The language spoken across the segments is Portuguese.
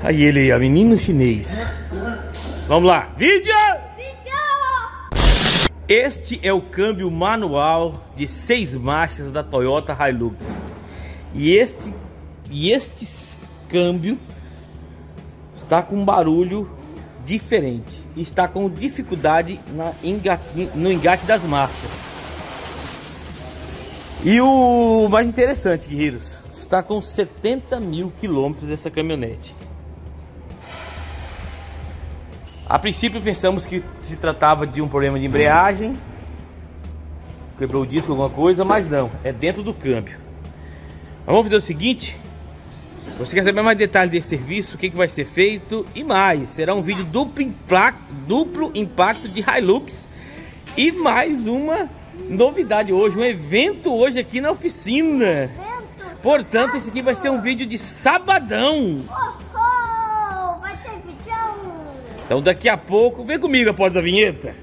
Aí ele, a menino chinês. Vamos lá, vídeo! Este é o câmbio manual de 6 marchas da Toyota Hilux. E este câmbio está com um barulho diferente. Está com dificuldade no engate das marchas. E o mais interessante, guerreiros, está com 70 mil quilômetros essa caminhonete. A princípio pensamos que se tratava de um problema de embreagem, quebrou o disco, alguma coisa, mas não, é dentro do câmbio. Mas vamos fazer o seguinte: você quer saber mais detalhes desse serviço, o que vai ser feito e mais, será um vídeo duplo impacto de Hilux e mais uma novidade hoje, um evento hoje aqui na oficina. Portanto, esse aqui vai ser um vídeo de sabadão. Vai ter vídeo. Então daqui a pouco, vem comigo após a vinheta.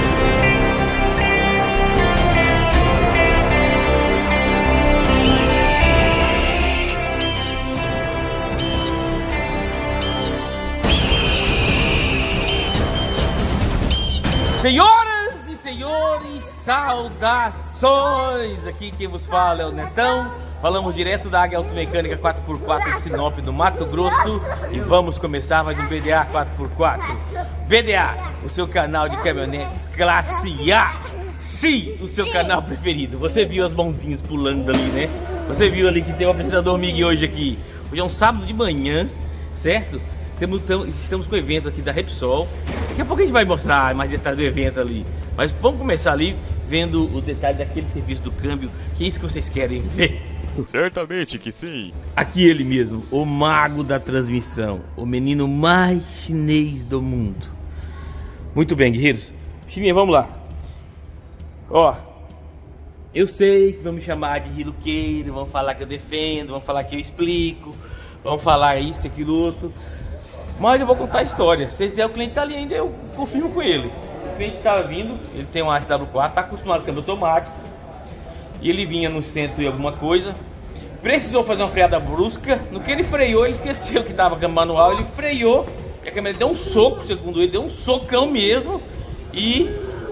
Senhoras e senhores, saudações! Aqui quem vos fala é o Netão. Falamos direto da Águia Automecânica 4x4 de Sinop, do Mato Grosso. E vamos começar mais um BDA 4x4. BDA, o seu canal de caminhonetes classe A. Sim, o seu canal preferido. Você viu as mãozinhas pulando ali, né? Você viu ali que tem um apresentador Miguel hoje aqui. Hoje é um sábado de manhã, certo? Estamos com o evento aqui da Repsol. Daqui a pouco a gente vai mostrar mais detalhes do evento ali. Mas vamos começar ali vendo o detalhe daquele serviço do câmbio, que é isso que vocês querem ver. Certamente que sim. Aqui ele mesmo, o mago da transmissão, o menino mais chinês do mundo. Muito bem, guerreiros. Chininha, vamos lá. Ó, eu sei que vão me chamar de riluqueiro, vão falar que eu defendo, vão falar que eu explico, vão falar isso, aquilo, outro. Mas eu vou contar a história. Se o cliente tá ali ainda, eu confirmo com ele. O cliente estava vindo, ele tem um SW4, tá acostumado com câmbio automático. E ele vinha no centro e alguma coisa, precisou fazer uma freada brusca. No que ele freou, ele esqueceu que estava câmbio manual. Ele freou e a câmera deu um soco, segundo ele, deu um socão mesmo. E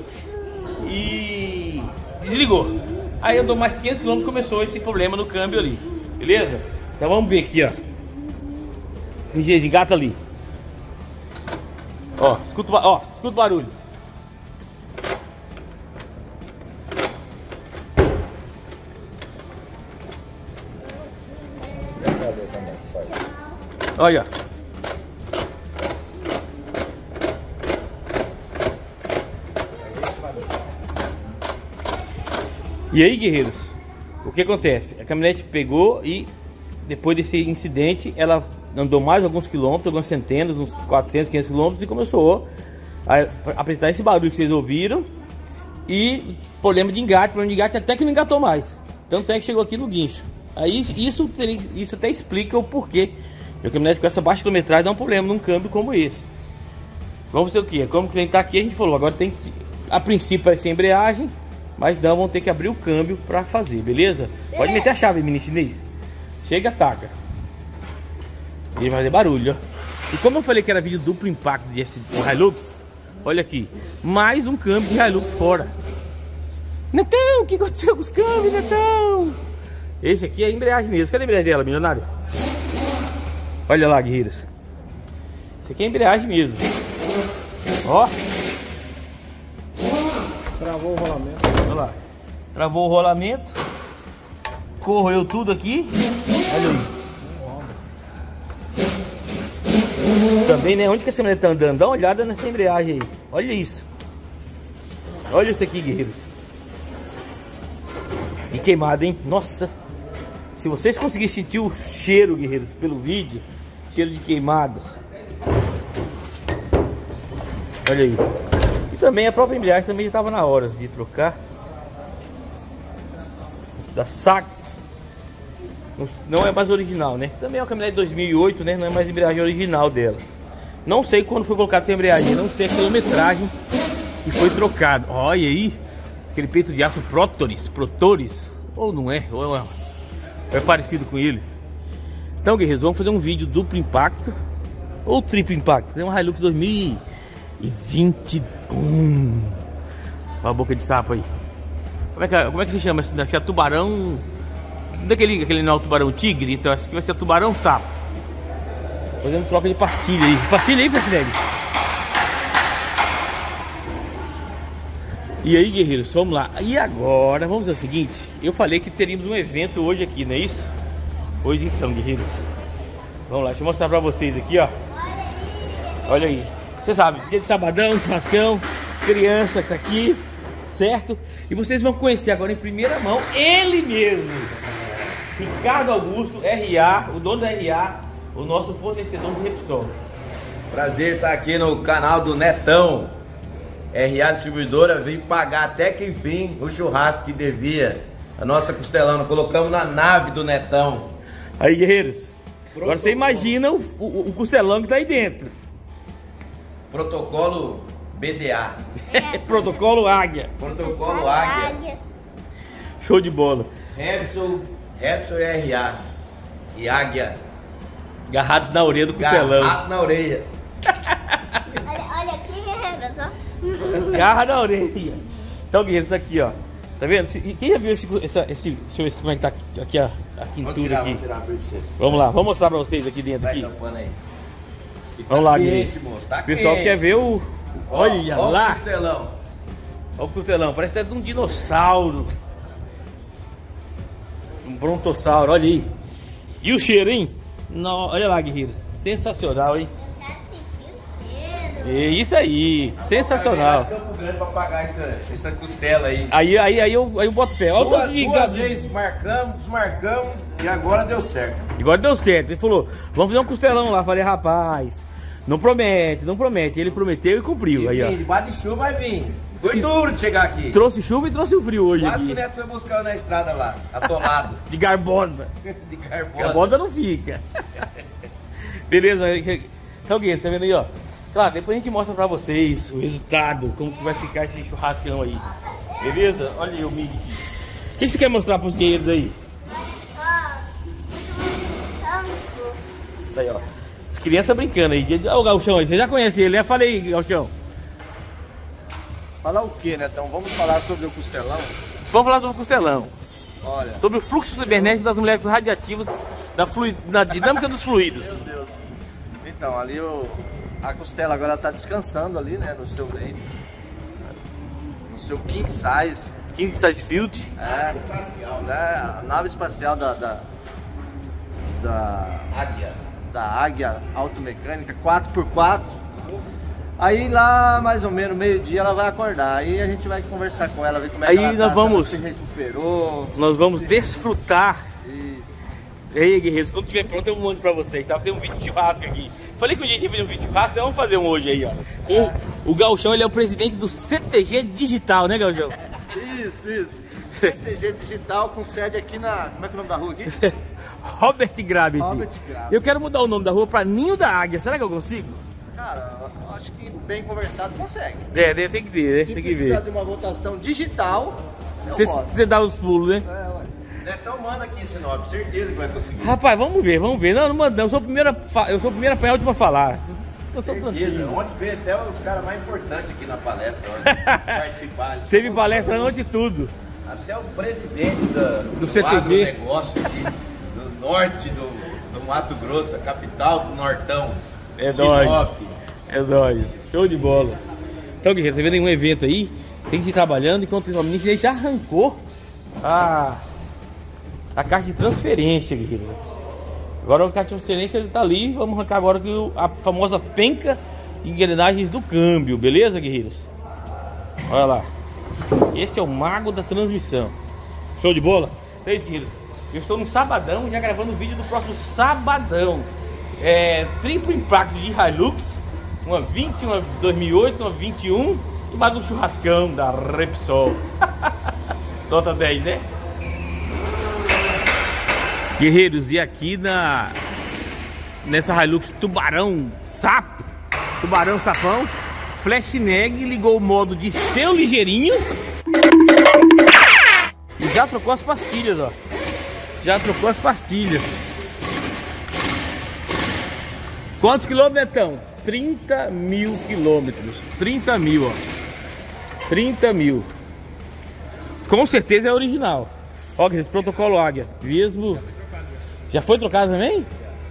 desligou. Aí andou mais 500 km e começou esse problema no câmbio ali. Beleza? Então vamos ver aqui, ó. Engata ali. Ó, escuta o barulho. Olha. E aí, guerreiros, o que acontece? A caminhonete pegou e depois desse incidente ela andou mais alguns quilômetros, algumas centenas, uns 400, 500 quilômetros, e começou a apresentar esse barulho que vocês ouviram. E problema de engate até que não engatou mais. Tanto é que chegou aqui no guincho. Aí isso até explica o porquê a caminhonete com essa baixa quilometragem dá um problema num câmbio como esse. Vamos ver o que? Como o cliente tá aqui, a gente falou, agora tem que, a princípio vai ser embreagem, mas não, vão ter que abrir o câmbio para fazer, beleza? Pode meter a chave, menino chinês. Chega, ataca. E vai fazer barulho, ó. E como eu falei que era vídeo duplo impacto de Hilux, olha aqui, mais um câmbio de Hilux fora. Netão, o que aconteceu com os câmbios, Netão? Esse aqui é a embreagem mesmo. Cadê a embreagem dela, milionário? Olha lá, guerreiros. Isso aqui é a embreagem mesmo. Ó. Travou o rolamento. Olha lá. Travou o rolamento. Corroeu tudo aqui. Olha aí. Também, né? Onde que essa mulher tá andando? Dá uma olhada nessa embreagem aí. Olha isso. Olha isso aqui, guerreiros. E queimado, hein? Nossa. Se vocês conseguirem sentir o cheiro, guerreiros, pelo vídeo, cheiro de queimado. Olha aí. E também a própria embreagem também já estava na hora de trocar. Da Sachs. Não é mais original, né? Também é uma caminhonete de 2008, né? Não é mais a embreagem original dela. Não sei quando foi colocado essa embreagem. Não sei a quilometragem que foi trocado. Olha aí. Aquele peito de aço Protores. Ou não é? Ou é parecido com ele. Então, guerreiros, vamos fazer um vídeo duplo impacto. ou triplo impacto. Tem uma Hilux 2021. Olha a boca de sapo aí. Como é que se chama esse daqui? É tubarão. Aquele não é o tubarão tigre, então esse aqui vai ser tubarão sapo. Fazendo troca de pastilha aí. Pastilha aí, Fred. E aí, guerreiros, vamos lá. E agora, vamos fazer o seguinte. Eu falei que teríamos um evento hoje aqui, não é isso? Hoje então, guerreiros. Vamos lá, deixa eu mostrar pra vocês aqui, ó. Olha aí. Você sabe, dia de sabadão, churrascão, criança que tá aqui, certo? E vocês vão conhecer agora em primeira mão ele mesmo. Ricardo Augusto, RA, o dono da RA, o nosso fornecedor de Repsol. Prazer estar aqui no canal do Netão. RA Distribuidora veio pagar até que enfim o churrasco que devia. A nossa costelão, colocamos na nave do Netão. Aí, guerreiros, agora você imagina o costelão que tá aí dentro. Protocolo BDA. Protocolo Águia. Protocolo Águia. Show de bola. Repsol e RA. E Águia. Agarrados na orelha do costelão. Agarrado na orelha. Olha aqui, guerreiro, só. Garra na orelha. Então, guerreiros, tá aqui, ó. Tá vendo? Quem já viu esse deixa eu ver como é que tá aqui a pintura aqui. Vamos tirar pra você. Vamos lá, vamos mostrar pra vocês aqui dentro. Vai Aqui. tampando aí. Vamos lá, Tá guerreiros. quente, moço, tá O pessoal quente. quer ver o... Olha Ó lá. o costelão. Olha o costelão, parece até de um dinossauro. Um brontossauro, olha aí. E o cheiro, hein? Olha lá, guerreiros. Sensacional, hein? Eu quero sentir o cheiro. É isso aí, sensacional. Campo Grande pra pagar essa costela aí. Aí eu boto pé. Olha o tanto de Duas gado. vezes marcamos, desmarcamos e agora deu certo. Agora deu certo. Ele falou, vamos fazer um costelão lá. Falei, rapaz, não promete, não promete. Ele prometeu e cumpriu. Aí, ó. Debaixo de chuva vai vir. Foi duro de chegar aqui. Trouxe chuva e trouxe o frio hoje Quase que o aqui. Neto foi buscar na estrada lá, atolado. De garbosa. De garbosa. Garbosa não fica. Beleza. Então, Guilherme, tá vendo aí, ó? Claro, depois a gente mostra pra vocês o resultado, como que vai ficar esse churrascão aí. Beleza? Olha aí o milho aqui. O que você quer mostrar pros guerreiros aí? Tá aí, ó. As crianças brincando aí. Olha o Gauchão aí. Você já conhece ele, né? Fala aí, Gauchão. Falar o que, né? Então vamos falar sobre o costelão. Vamos falar sobre o costelão. Olha, Sobre o fluxo cibernético das moléculas radiativas da dinâmica dos fluidos. meu Deus. Então, ali a costela agora está descansando ali, né? No seu leito. No seu king size. King Size Field. É, né? A nave espacial da Águia. Águia Automecânica 4x4. Aí lá, mais ou menos, meio-dia, ela vai acordar. Aí a gente vai conversar com ela, ver como é Aí que ela nós tá, vamos- se ela se recuperou. Nós vamos desfrutar. Isso. E aí, guerreiros, quando tiver pronto eu mando pra vocês, tá? Vou fazer um vídeo de churrasco aqui. Falei que o dia ia fazer um vídeo de churrasco, então vamos fazer um hoje aí, ó. Com o Gauchão, ele é o presidente do CTG Digital, né, Gauchão? Isso. CTG Digital com sede aqui na... Como é que é o nome da rua aqui? Robert Grabet. Robert Grabet. Eu quero mudar o nome da rua pra Ninho da Águia. Será que eu consigo? Cara, eu acho que bem conversado consegue. É, tem que ter, né? Se Tem que precisar ver. de uma votação digital, eu boto. Você dá os pulos, né? É, ué. Netão manda aqui em Sinop, certeza que vai conseguir. Rapaz, vamos ver. Não manda não. Eu sou o primeiro a apanhar, o último a falar. Eu sou Certeza. tranquilo. Onde vê até os caras mais importantes aqui na palestra, onde participar. Teve palestra antes de tudo. Até o presidente do CTG. agronegócio aqui, do norte do Mato Grosso, a capital do Nortão. É Sinop. nóis. É nóis. Show de bola. Então, guerreiro, você vendo em um evento aí, tem que ir trabalhando enquanto o menino já arrancou a caixa de transferência, guerreiro. Agora a caixa de transferência tá ali. Vamos arrancar agora a famosa penca de engrenagens do câmbio, beleza, guerreiros? Olha lá. Este é o mago da transmissão. Show de bola? É isso, guerreiros. Eu estou no sabadão, já gravando o vídeo do próximo sabadão. Triplo impacto de Hilux, uma 20, uma 2008, uma 21 e mais um churrascão da Repsol. Nota 10, né? Guerreiros, e aqui nessa Hilux Tubarão Sapão, Flashneg ligou o modo de seu ligeirinho e já trocou as pastilhas, ó. Já trocou as pastilhas. Quantos quilômetros, Netão? 30 mil quilômetros. 30 mil, ó. 30 mil. Com certeza é original. Ó, esse protocolo Águia. Mesmo. Já foi trocado também?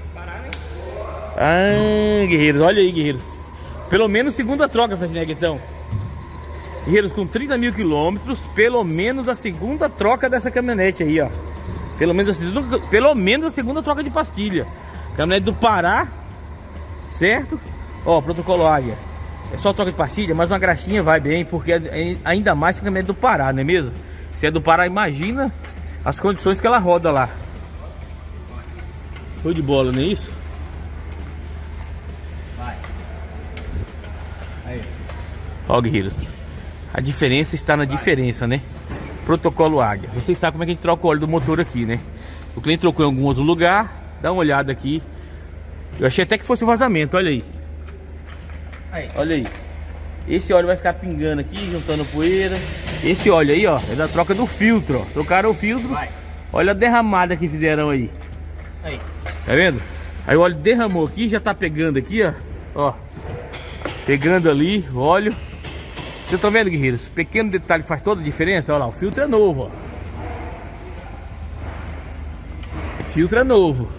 Ah, guerreiros, olha aí, guerreiros. Pelo menos segunda troca, Fresneg, então. Guerreiros, com 30 mil quilômetros, pelo menos a segunda troca dessa caminhonete aí, ó. Pelo menos a segunda troca de pastilha. Caminhonete do Pará, certo? Ó, protocolo Águia. É só troca de pastilha, mas uma graxinha vai bem, porque ainda mais que a caminhonete do Pará, não é mesmo? Se é do Pará, imagina as condições que ela roda lá. Foi de bola, não é isso? Ó, guerreiros, a diferença está na diferença, né? Protocolo Águia. Vocês sabem como é que a gente troca o óleo do motor aqui, né? O cliente trocou em algum outro lugar. Dá uma olhada aqui. Eu achei até que fosse vazamento, olha aí. Olha aí. Esse óleo vai ficar pingando aqui, juntando poeira. Esse óleo aí, ó, é da troca do filtro, ó. Trocaram o filtro. Olha a derramada que fizeram aí. Tá vendo? Aí o óleo derramou aqui, já tá pegando aqui, ó. Ó. Pegando ali, óleo. Vocês estão vendo, guerreiros? Pequeno detalhe que faz toda a diferença. Olha lá, o filtro é novo, ó. O filtro é novo.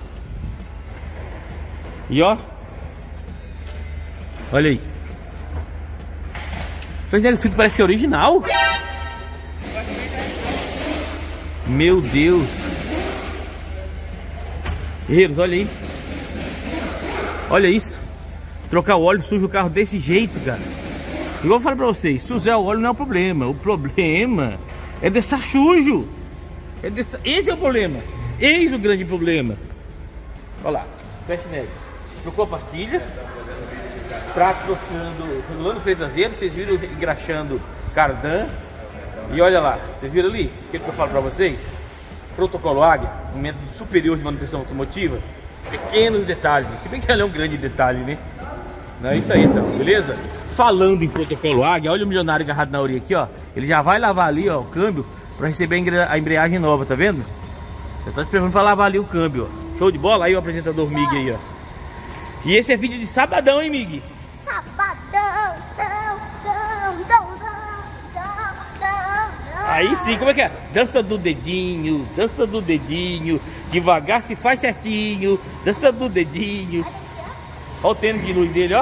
E ó. Olha aí. O filtro parece que é original. Meu Deus. Guerreiros, olha aí. Olha isso. Trocar o óleo suja o carro desse jeito, cara. Igual eu falo pra vocês, sujar o óleo não é o problema. O problema é deixar sujo. Esse é o problema. Eis o grande problema. Olha lá, Fresneg. Trocou a pastilha. Trato trocando, regulando o freio traseiro. Vocês viram engraxando cardan. E olha lá, vocês viram ali? O que eu falo pra vocês? Protocolo Águia, um método superior de manutenção automotiva. Pequenos detalhes. Se bem que ela é um grande detalhe, né? Não é isso aí, então, beleza? Falando em protocolo Águia, olha o milionário agarrado na orelha aqui, ó. Ele já vai lavar ali, ó, o câmbio para receber a embreagem nova, tá vendo? Eu tô te preparando para lavar ali o câmbio, ó. Show de bola? Aí o apresentador Mig aí, ó. E esse é vídeo de sabadão, hein, Mig? Sabadão, Aí sim, como é que é? Dança do dedinho, devagar se faz certinho, dança do dedinho. Olha o tênis de luz dele, ó.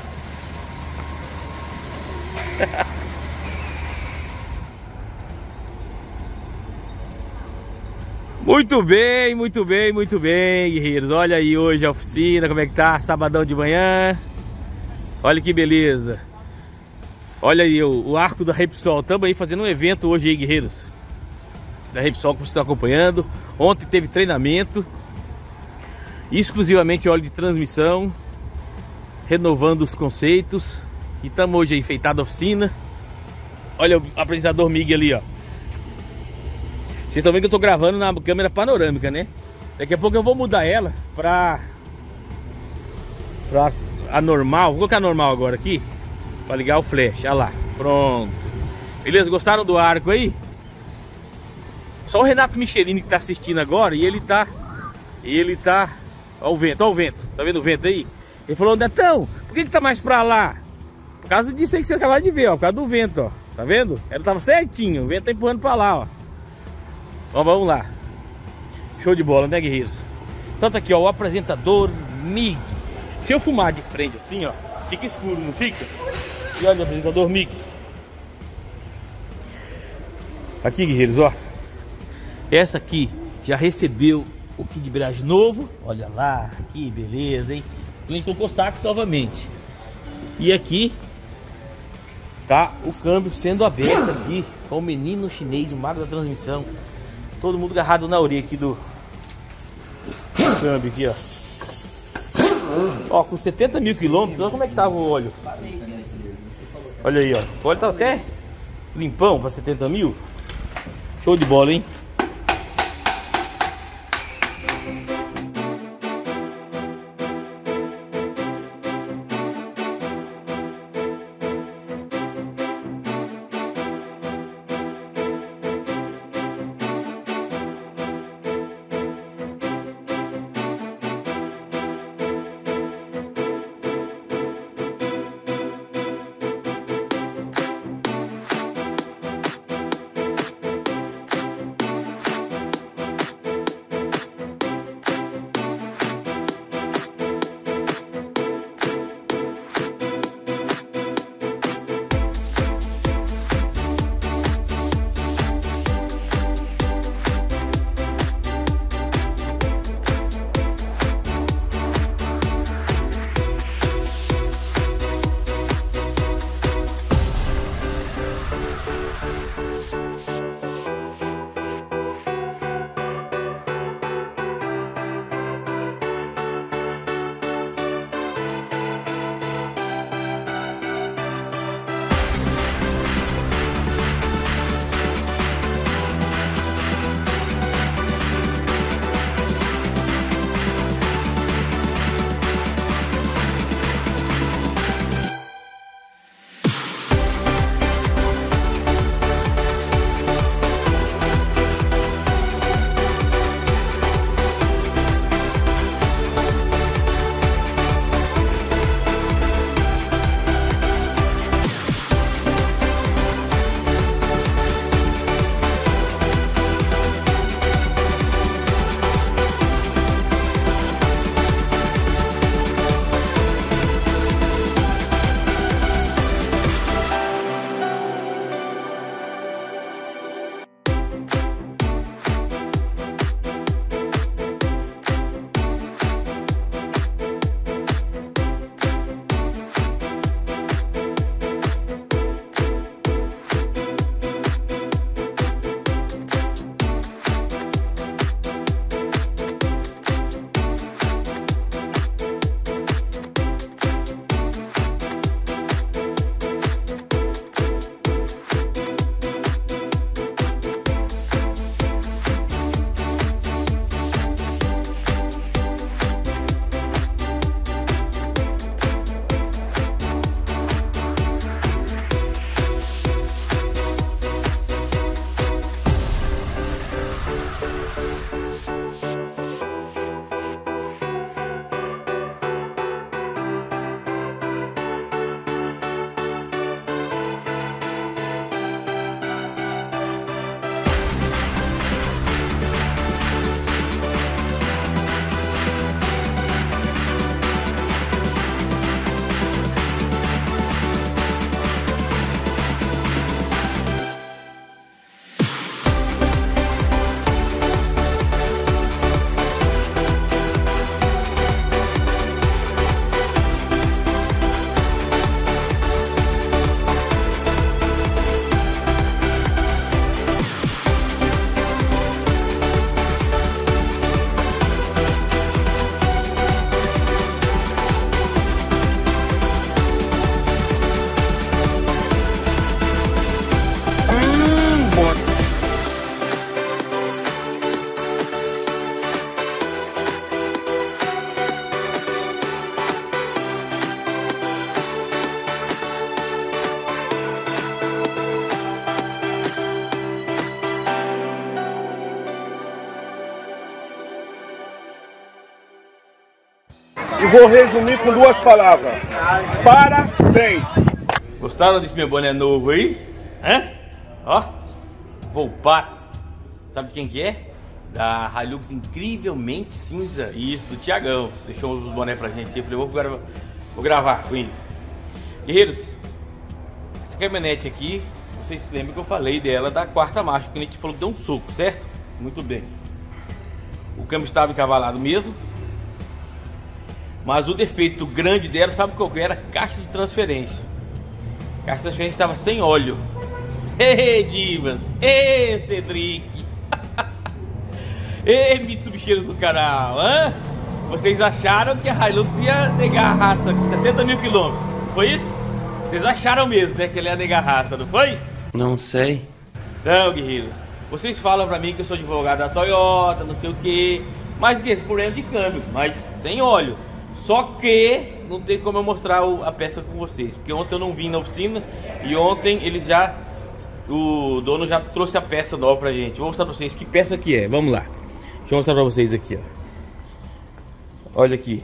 Muito bem, muito bem, muito bem, guerreiros. Olha aí hoje a oficina, como é que tá? Sabadão de manhã. Olha que beleza. Olha aí o arco da Repsol. Estamos aí fazendo um evento hoje aí, guerreiros. Da Repsol, que vocês estão acompanhando. Ontem teve treinamento. Exclusivamente óleo de transmissão. Renovando os conceitos. E estamos hoje aí enfeitado a oficina. Olha o apresentador Mig ali, ó. Vocês estão vendo que eu tô gravando na câmera panorâmica, né? Daqui a pouco eu vou mudar ela pra a normal. Vou colocar a normal agora aqui pra ligar o flash. Olha lá, pronto. Beleza, gostaram do arco aí? Só o Renato Michelini que tá assistindo agora. E ele tá... Olha o vento, olha o vento. Tá vendo o vento aí? Ele falou, Netão, por que tá mais pra lá? Por causa disso aí que você acabou de ver, ó. Por causa do vento, ó. Tá vendo? Ela tava certinho, o vento tá empurrando pra lá, ó. Ó, vamos lá. Show de bola, né, guerreiros? Tanto aqui, ó, o apresentador Mig. Se eu fumar de frente assim, ó, fica escuro, não fica? E olha o apresentador Mig. Aqui, guerreiros, ó. Essa aqui já recebeu o kit de embreagem novo. Olha lá, que beleza, hein? O cliente colocou sacos novamente. E aqui tá o câmbio sendo aberto aqui. Com o menino chinês, o mago da transmissão. Todo mundo agarrado na orelha aqui do câmbio aqui, ó. Ó, com 70 mil quilômetros, olha como é que tava o óleo. Olha aí, ó. O óleo tá até limpão para 70 mil. Show de bola, hein? vou resumir com 2 palavras. Parabéns. Gostaram desse meu boné novo aí? Hã? Ó, Volpato. Sabe de quem que é? Da Hilux incrivelmente cinza. Isso, do Thiagão. Deixou os bonés pra gente. Eu falei, vou gravar com ele. Guerreiros, essa caminhonete aqui, vocês se lembram que eu falei dela da 4ª marcha, que a gente falou que deu um soco, certo? Muito bem. O câmbio estava encavalado mesmo. Mas o defeito grande dela, sabe qual que era? Caixa de transferência. A caixa de transferência estava sem óleo. Ei, divas! Ei, Cedric! Ei, Mitsubisheiros do canal! Hã? Vocês acharam que a Hilux ia negar a raça com 70 mil quilômetros? Foi isso? Vocês acharam mesmo, né, que ele ia negar a raça, não foi? Não sei. Não, guerreiros. Vocês falam pra mim que eu sou advogado da Toyota, não sei o que. Mas problema de câmbio, mas sem óleo. Só que não tem como eu mostrar a peça com vocês, porque ontem eu não vim na oficina e ontem o dono já trouxe a peça nova pra gente. Vou mostrar pra vocês que peça que é. Vamos lá. Deixa eu mostrar pra vocês aqui, ó. Olha aqui.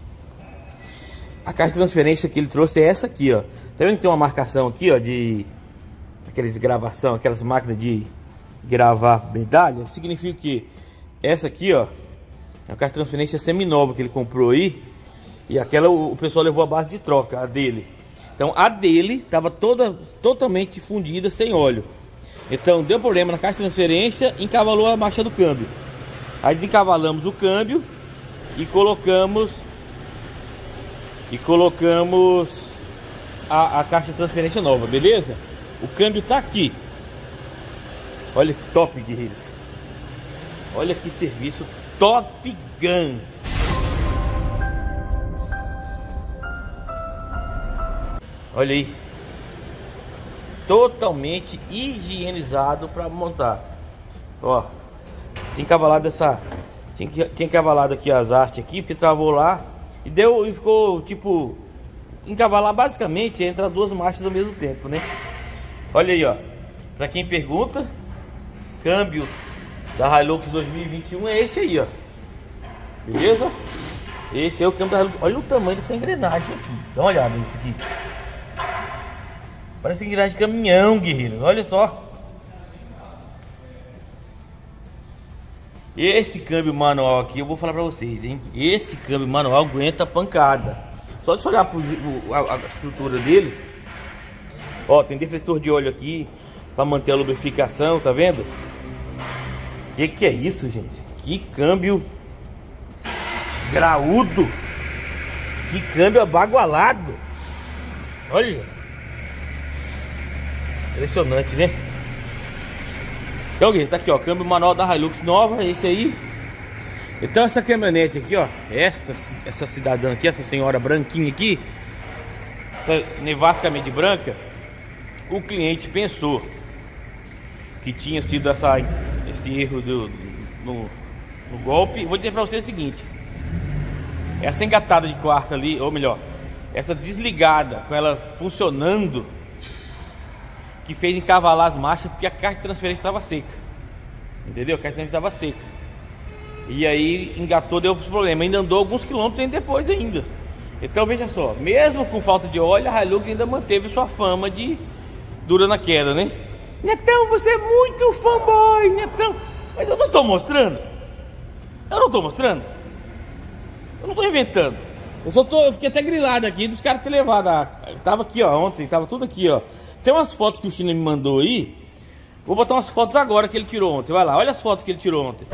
A caixa de transferência que ele trouxe é essa aqui, ó. Tá vendo que tem uma marcação aqui, ó, de aquelas gravação, aquelas máquinas de gravar medalha? Significa que essa aqui, ó, é a caixa de transferência seminova que ele comprou aí. E aquela o pessoal levou a base de troca, a dele. Então a dele estava totalmente fundida, sem óleo. Então deu problema na caixa de transferência, encavalou a marcha do câmbio. Aí desencavalamos o câmbio e colocamos a caixa de transferência nova, beleza? O câmbio tá aqui. Olha que top, guerreiros. Olha que serviço Top Gun. Olha aí, totalmente higienizado para montar. Ó, tinha encavalado tinha encavalado aqui as artes aqui, porque travou lá e ficou tipo encavalar basicamente entre as 2 marchas ao mesmo tempo, né? Olha aí, ó, para quem pergunta, câmbio da Hilux 2021 é esse aí, ó. Beleza? Esse é o câmbio da Hilux. Olha o tamanho dessa engrenagem aqui. Dá uma olhada nisso aqui. Parece engrenagem de caminhão, guerreiros. Olha só. Esse câmbio manual aqui, eu vou falar pra vocês, hein. Esse câmbio manual aguenta pancada. Só de olhar a estrutura dele. Ó, tem defletor de óleo aqui pra manter a lubrificação, tá vendo? Que é isso, gente? Que câmbio graúdo. Que câmbio abagualado. Olha. Impressionante, né? Então, gente, tá aqui, ó, câmbio manual da Hilux nova, esse aí. Então essa caminhonete aqui, ó, essa cidadã aqui, essa senhora branquinha aqui, nevascamente branca, o cliente pensou que tinha sido esse erro no golpe. Vou dizer pra você o seguinte: essa engatada de quarta ali, ou melhor, essa desligada com ela funcionando, que fez encavalar as marchas, porque a caixa de transferência estava seca. Entendeu? A caixa de transferência estava seca. E aí engatou, deu problema. Ainda andou alguns quilômetros depois ainda. Então veja só, mesmo com falta de óleo, a Hilux ainda manteve sua fama de dura na queda, né? Netão, você é muito fanboy, Netão. Mas eu não tô mostrando. Eu não tô mostrando. Eu não tô inventando. Eu fiquei até grilado aqui dos caras ter levado tava aqui, ó, ontem, tava tudo aqui, ó. Tem umas fotos que o China me mandou aí. Vou botar umas fotos agora que ele tirou ontem. Vai lá, olha as fotos que ele tirou ontem.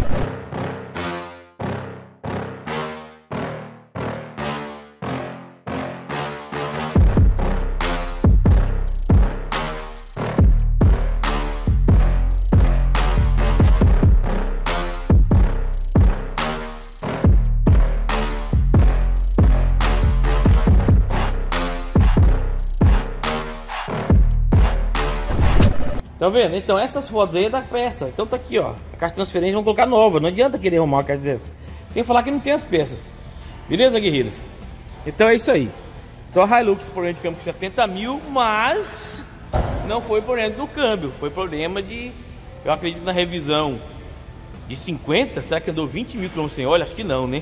Tá vendo? Então essas fotos aí é da peça. Então tá aqui, ó. A caixa de transferência vamos colocar nova. Não adianta querer arrumar uma caixa dessa sem falar que não tem as peças. Beleza, guerreiros? Então é isso aí. Então a Hilux foi problema de câmbio com 70 mil, mas não foi problema do câmbio. Foi problema de... Eu acredito na revisão de 50. Será que andou 20 mil quilômetros sem óleo? Acho que não, né?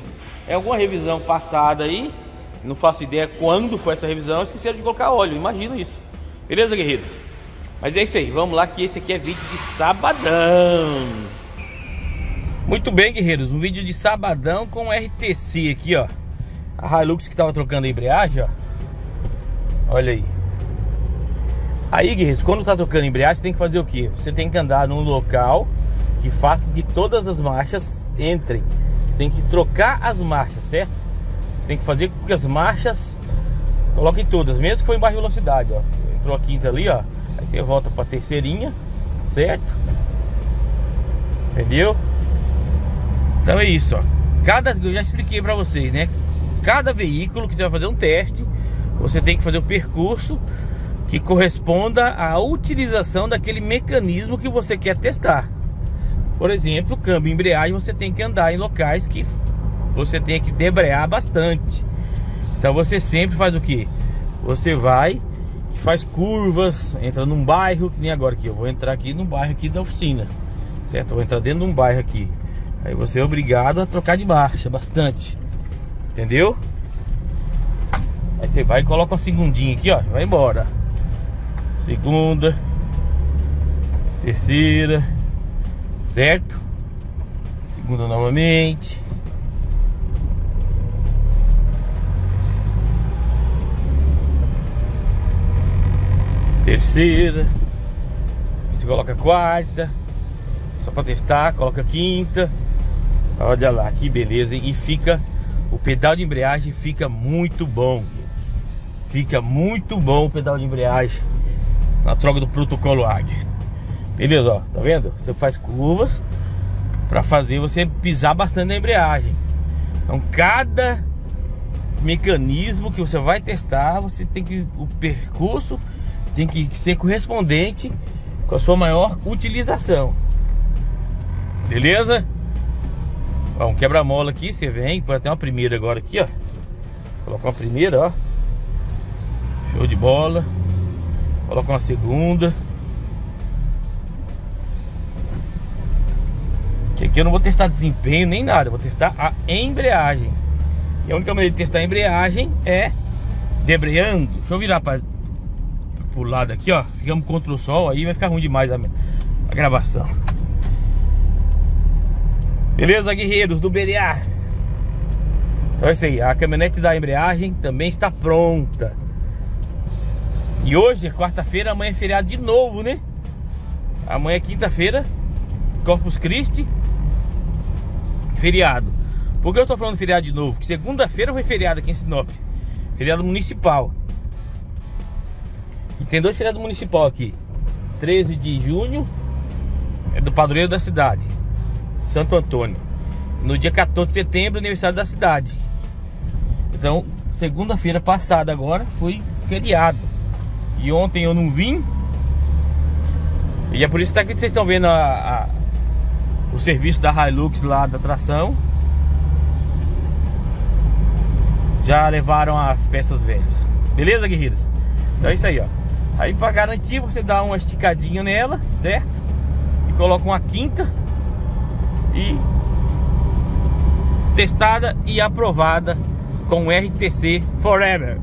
É alguma revisão passada aí. Não faço ideia quando foi essa revisão. Esqueceram de colocar óleo, imagino isso. Beleza, guerreiros? Mas é isso aí, vamos lá que esse aqui é vídeo de sabadão. Muito bem, guerreiros, um vídeo de sabadão com RTC aqui, ó. A Hilux que tava trocando a embreagem, ó. Olha aí. Aí, guerreiros, quando tá trocando a embreagem, você tem que fazer o quê? Você tem que andar num local que faça com que todas as marchas entrem. Você tem que trocar as marchas, certo? Você tem que fazer com que as marchas coloquem todas, mesmo que for em baixa velocidade, ó. Entrou a quinta ali, ó. Aí você volta pra terceirinha, certo? Entendeu? Então é isso, ó. Eu já expliquei pra vocês, né? Cada veículo que você vai fazer um teste, você tem que fazer o percurso que corresponda à utilização daquele mecanismo que você quer testar. Por exemplo, câmbio e embreagem, você tem que andar em locais que você tem que debrear bastante. Então você sempre faz o que? Você vai e faz curvas, entra num bairro, que nem agora aqui. Eu vou entrar aqui no bairro aqui da oficina, certo? Eu vou entrar dentro de um bairro aqui. Aí você é obrigado a trocar de marcha bastante, entendeu? Aí você vai e coloca uma segundinha aqui, ó, vai embora. Segunda, terceira, certo? Segunda novamente. Terceira. Você coloca a quarta, só para testar, coloca a quinta. Olha lá, que beleza, hein? E fica, o pedal de embreagem fica muito bom. Fica muito bom o pedal de embreagem na troca do protocolo Águia. Beleza, ó, tá vendo? Você faz curvas para fazer você pisar bastante na embreagem. Então cada mecanismo que você vai testar, você tem que, o percurso tem que ser correspondente com a sua maior utilização. Beleza? Ó, um quebra-mola aqui, você vem, põe até uma primeira agora aqui, ó. Coloca uma primeira, ó. Show de bola. Coloca uma segunda. Que aqui eu não vou testar desempenho nem nada, eu vou testar a embreagem. E a única maneira de testar a embreagem é debreando. Deixa eu virar para pro lado aqui, ó. Ficamos contra o sol, aí vai ficar ruim demais a gravação. Beleza, guerreiros do BDA? Então é isso aí, a caminhonete da embreagem também está pronta. E hoje é quarta-feira, amanhã é feriado de novo, né? Amanhã é quinta-feira, Corpus Christi, feriado. Por que eu estou falando feriado de novo? Porque segunda-feira foi feriado aqui em Sinop, feriado municipal. E tem dois feriados municipal aqui. 13 de junho é do padroeiro da cidade, Santo Antônio. No dia 14 de setembro, aniversário da cidade. Então, segunda-feira passada agora foi feriado. E ontem eu não vim. E é por isso que vocês estão vendo o serviço da Hilux lá da tração. Já levaram as peças velhas. Beleza, guerreiros? Então é isso aí, ó. Aí para garantir, você dá uma esticadinha nela, certo? E coloca uma quinta. E testada e aprovada com RTC Forever.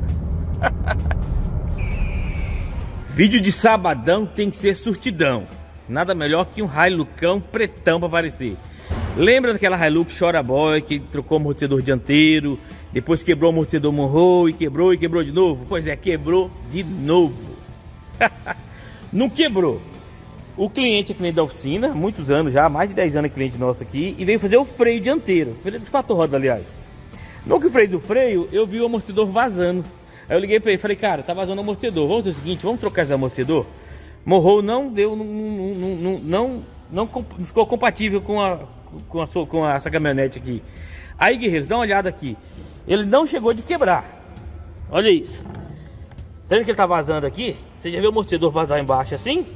Vídeo de sabadão tem que ser surtidão. Nada melhor que um Hiluxão pretão para aparecer. Lembra daquela Hilux Chora Boy que trocou o amortecedor dianteiro, depois quebrou o amortecedor Monroe e quebrou de novo? Pois é, quebrou de novo. Não quebrou. O cliente é cliente da oficina, muitos anos já, mais de 10 anos é cliente nosso aqui, e veio fazer o freio dianteiro, freio das 4 rodas, aliás. No que freio do freio, eu vi o amortecedor vazando. Aí eu liguei pra ele e falei, cara, tá vazando o amortecedor, vamos fazer o seguinte, vamos trocar esse amortecedor? Morrou, não deu, não ficou compatível com essa caminhonete aqui. Aí, guerreiros, dá uma olhada aqui. Ele não chegou de quebrar. Olha isso. Tá vendo que ele tá vazando aqui? Você já viu o amortecedor vazar embaixo assim?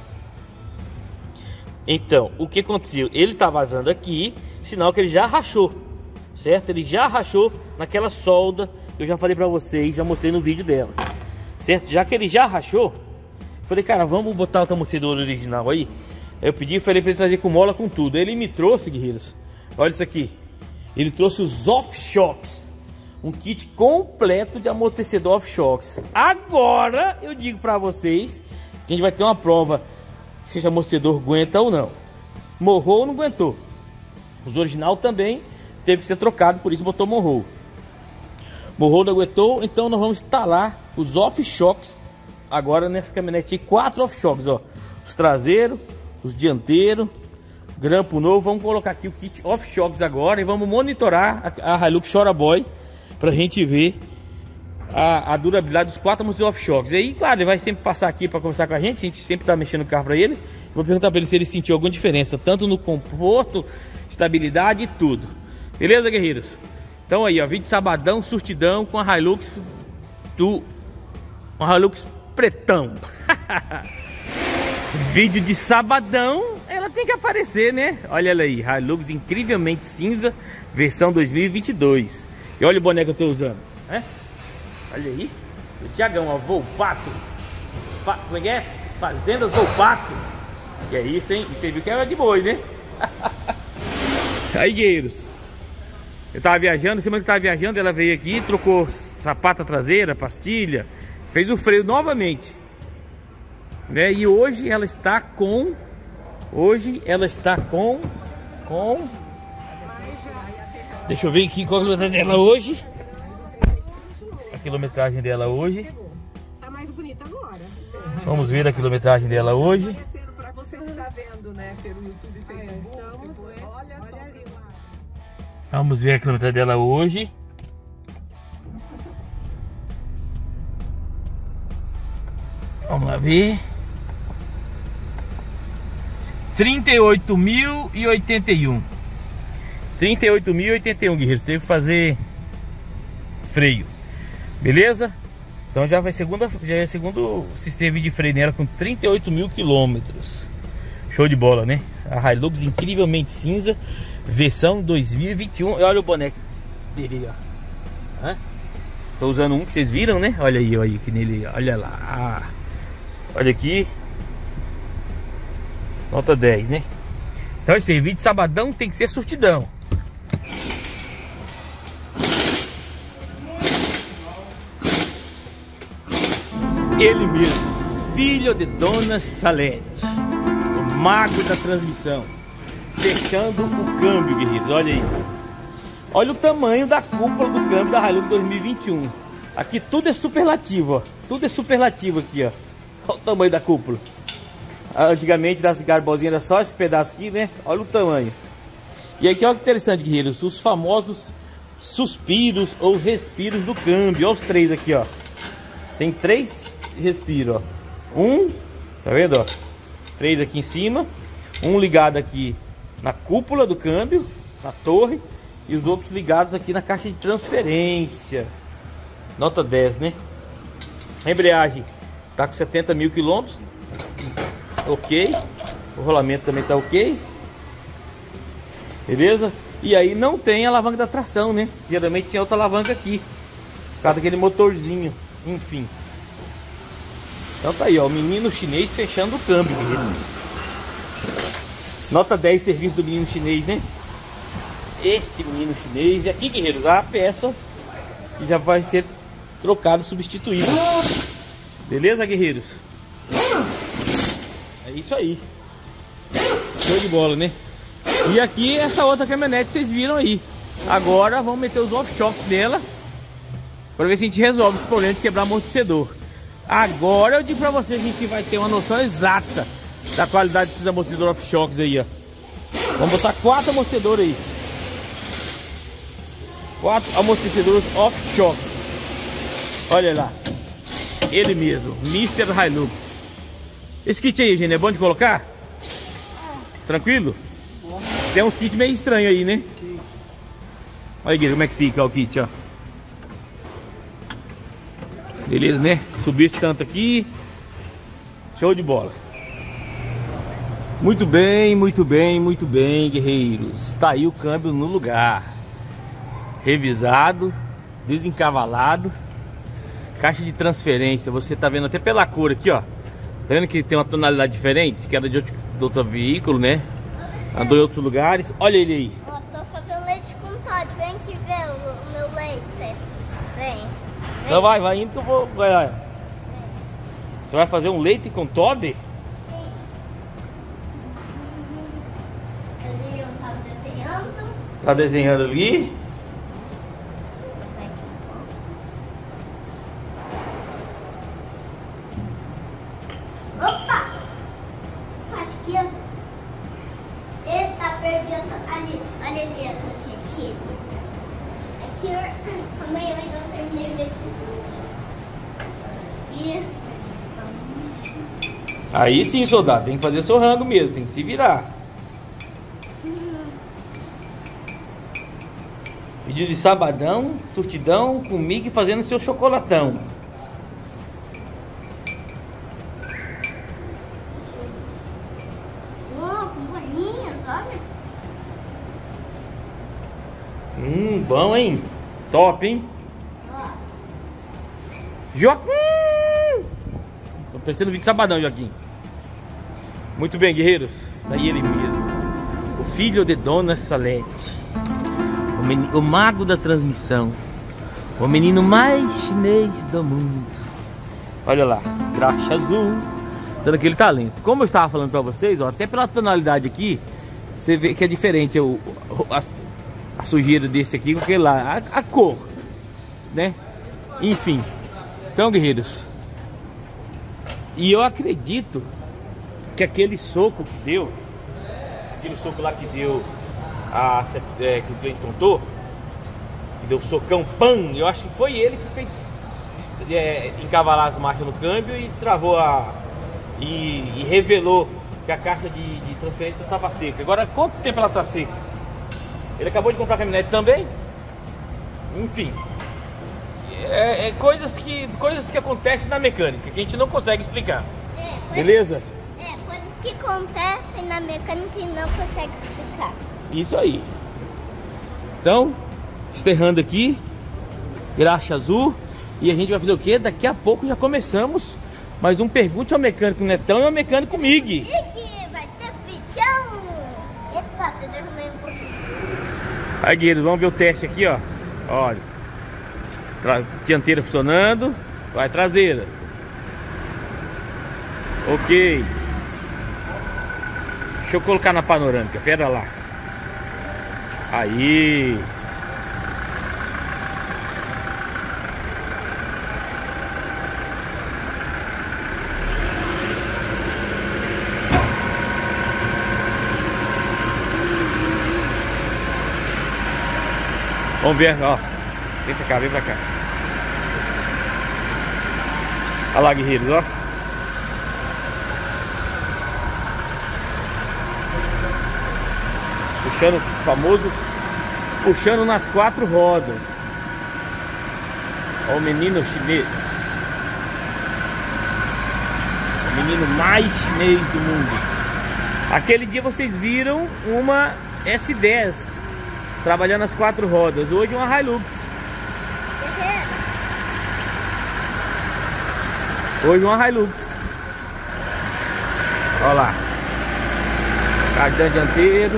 Então, o que aconteceu? Ele tá vazando aqui, sinal que ele já rachou, certo? Ele já rachou naquela solda que eu já falei pra vocês, já mostrei no vídeo dela, certo? Já que ele já rachou, falei, cara, vamos botar o amortecedor original aí. Eu pedi, falei pra ele trazer com mola, com tudo. Ele me trouxe, guerreiros, olha isso aqui, Ele trouxe os off-shocks. Um kit completo de amortecedor off-shocks. Agora eu digo pra vocês que a gente vai ter uma prova se esse amortecedor aguenta ou não. Morrou ou não aguentou. Os original também teve que ser trocado, por isso botou morrou. Morrou não aguentou, então nós vamos instalar os off-shocks. Agora nessa caminhonete 4 off-shocks, ó. Os traseiros, os dianteiros, grampo novo. Vamos colocar aqui o kit off-shocks agora e vamos monitorar a Hilux Chora Boy pra gente ver a durabilidade dos 4 amortecedores off-shocks. E aí, claro, ele vai sempre passar aqui para conversar com a gente sempre tá mexendo o carro para ele. Vou perguntar para ele se ele sentiu alguma diferença, tanto no conforto, estabilidade e tudo. Beleza, guerreiros? Então aí, ó, vídeo de sabadão, surtidão com a Hilux uma Hilux pretão. Vídeo de sabadão, ela tem que aparecer, né? Olha ela aí, Hilux incrivelmente cinza, versão 2022. E olha o boné que eu tô usando, né? Olha aí, o Thiagão, ó, Volpato. Como é que é? Fazendas Volpato. Que é isso, hein? Você viu que era de boi, né? Aí, guerreiros, eu tava viajando, semana que eu tava viajando, ela veio aqui, trocou sapata traseira, pastilha, fez o freio novamente, né? E hoje ela está com deixa eu ver aqui qual a quilometragem dela hoje. A quilometragem dela hoje. Tá mais bonita agora. Vamos ver a quilometragem dela hoje. Para você que está vendo, né, pelo YouTube e Facebook. Olha só. Vamos ver a quilometragem dela hoje. Vamos lá ver. 38.081. 38.081, guerreiros. Teve que fazer freio. Beleza? Então já é segundo sistema de freio nela com 38.000 quilômetros. Show de bola, né? A Hilux incrivelmente cinza, versão 2021. Olha o boneco dele, ó. Tô usando um que vocês viram, né? Olha aí, olha aqui nele, olha lá. Olha aqui. Nota 10, né? Então esse vídeo de sabadão tem que ser surtidão. Ele mesmo, filho de Dona Salete, o mago da transmissão, fechando o câmbio, guerreiros. Olha aí. Olha o tamanho da cúpula do câmbio da Hilux 2021. Aqui tudo é superlativo, ó. Tudo é superlativo aqui, ó. Olha o tamanho da cúpula. Antigamente das garbosinhas era só esse pedaço aqui, né? Olha o tamanho. E aqui olha que interessante, guerreiros, os famosos suspiros ou respiros do câmbio. Olha os três aqui, ó. Tem 3 respiros, ó. Tá vendo, ó? 3 aqui em cima. Um ligado aqui na cúpula do câmbio, na torre. E os outros ligados aqui na caixa de transferência. Nota 10, né? A embreagem tá com 70.000 quilômetros. Ok. O rolamento também tá ok. Beleza? E aí não tem a alavanca da tração, né? Geralmente tem outra alavanca aqui, por causa daquele motorzinho. Enfim. Então tá aí, ó. O menino chinês fechando o câmbio. Nota 10 serviço do menino chinês, né? Este menino chinês. E aqui, guerreiros, a peça que já vai ser trocada, substituída. Beleza, guerreiros? É isso aí. Show de bola, né? E aqui essa outra caminhonete vocês viram aí. Agora vamos meter os off-shocks dela para ver se a gente resolve esse problema de quebrar amortecedor. Agora eu digo pra vocês que a gente vai ter uma noção exata da qualidade desses amortecedores off-shocks aí, ó. Vamos botar 4 amortecedores aí. 4 amortecedores off-shocks. Olha lá. Ele mesmo, Mr. Hilux. Esse kit aí, gente, é bom de colocar? Tranquilo? Tem uns kits meio estranhos aí, né? Olha aqui como é que fica ó, o kit, ó. Beleza, né? Subiu esse tanto aqui. Show de bola. Muito bem, muito bem, muito bem, guerreiros. Tá aí o câmbio no lugar. Revisado, desencavalado. Caixa de transferência, você tá vendo até pela cor aqui, ó. Tá vendo que tem uma tonalidade diferente? Que era de outro veículo, né? Andou em outros lugares. Olha ele aí. Ó, tô fazendo leite com Todd Então vai indo que eu vou. Vai lá. Você vai fazer um leite com Toddy? Eu tava desenhando. Tá desenhando ali? Opa! Fatiquinha. Eita, perdi ali. Olha ali, aqui. Aqui, amanhã eu ainda não terminei o leite. Aqui. Aí sim, soldado, tem que fazer seu rango mesmo, tem que se virar. Vídeo de sabadão, surtidão, comigo e fazendo seu chocolatão. Com bolinhas, olha. Bom, hein? Top, hein? Ó. Joaquim! Tô pensando no vídeo de sabadão, Joaquim. Muito bem, guerreiros. Daí ele mesmo. O filho de Dona Salete. O mago da transmissão. O menino mais chinês do mundo. Olha lá, graxa azul. Dando aquele talento. Como eu estava falando pra vocês, ó, até pela tonalidade aqui, você vê que é diferente a sujeira desse aqui com aquele lá. A cor, né? Enfim. Então, guerreiros. E eu acredito que aquele soco que deu, aquele soco lá que deu que o Cleiton contou, que deu socão, pam, eu acho que foi ele que fez encavalar as marchas no câmbio e travou e revelou que a caixa de transferência estava seca. Agora, quanto tempo ela está seca? Ele acabou de comprar a caminhonete também. Enfim, coisas que acontecem na mecânica que a gente não consegue explicar. Beleza? Coisas que acontecem na mecânica e não consegue explicar. Isso aí. Então, encerrando aqui, graxa azul. E a gente vai fazer o quê? Daqui a pouco já começamos mais um Pergunte ao Mecânico Netão e ao Mecânico Mig. Vai ter vídeo. Eita, eu derrubei um pouquinho. Aí, guerreiros, vamos ver o teste aqui, ó. Olha. Dianteira funcionando. Vai, traseira. Ok. Deixa eu colocar na panorâmica, pera lá. Aí. Vamos ver, ó. Vem pra cá, vem pra cá. Olha lá, guerreiros, ó. Puxando, o famoso puxando nas 4 rodas. Ó, o menino chinês. O menino mais chinês do mundo. Aquele dia vocês viram uma S10 trabalhando nas 4 rodas. Hoje uma Hilux. Hoje uma Hilux. Olha lá. Cardan dianteiro.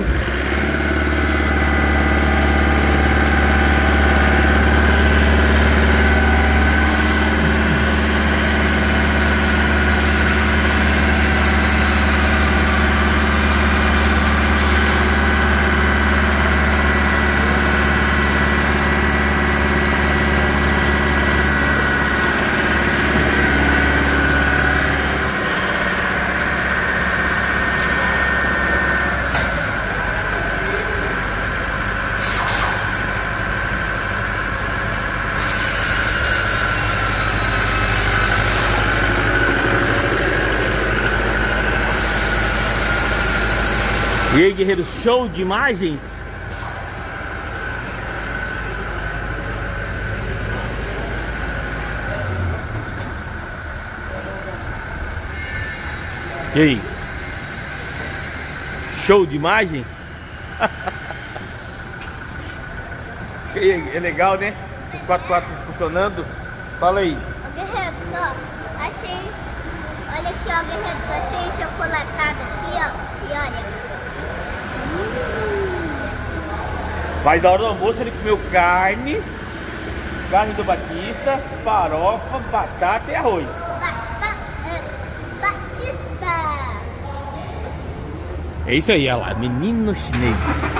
E aí, guerreiros, show de imagens? E aí? Show de imagens? É legal, né? Os 4x4 funcionando. Fala aí. Guerreiros, ó, achei. Olha aqui, ó, guerreiros, achei chocolatado aqui, ó. E olha. Mas na hora do almoço ele comeu carne carne do Batista, farofa, batata e arroz. Batista. É isso aí, olha lá, menino chinês.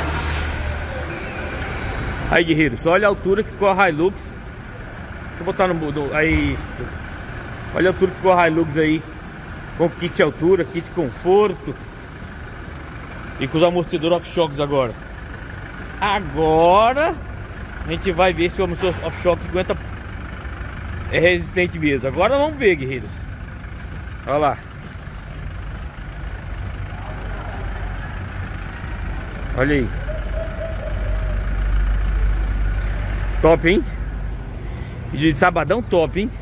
Aí, guerreiros, olha a altura que ficou a Hilux. Deixa eu botar no aí. Olha a altura que ficou a Hilux aí. Com kit altura, kit conforto. E com os amortecedores off-shocks agora. Agora a gente vai ver se o amortecedor off-shocks aguenta. É resistente mesmo. Agora vamos ver, guerreiros. Olha lá. Olha aí. Top, hein? Vídeo de sabadão top, hein?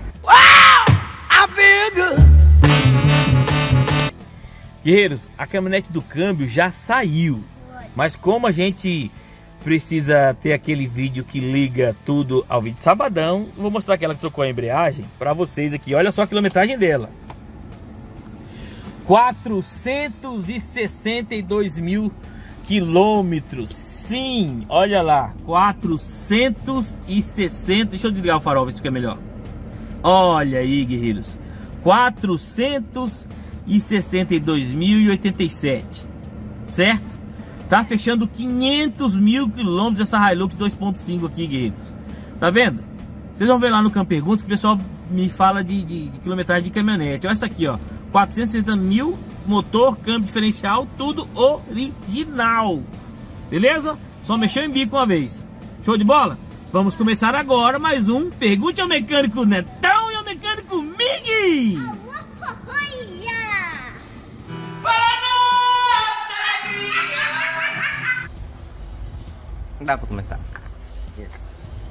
Guerreiros, a caminhonete do câmbio já saiu. Mas como a gente precisa ter aquele vídeo que liga tudo ao vídeo de sabadão, vou mostrar aquela que trocou a embreagem para vocês aqui. Olha só a quilometragem dela. 462 mil quilômetros. Sim, olha lá, 460. Deixa eu desligar o farol, ver se fica melhor. Olha aí, guerreiros, 462.087, certo? Tá fechando 500 mil quilômetros essa Hilux 2.5 aqui, guerreiros. Tá vendo? Vocês vão ver lá no campo perguntas que o pessoal me fala de quilometragem de caminhonete. Olha essa aqui, ó, 460 mil, motor, câmbio diferencial, tudo original. Beleza? Só mexeu em bico uma vez. Show de bola? Vamos começar agora mais um Pergunte ao Mecânico Netão e ao Mecânico Mig. Dá pra começar. Isso.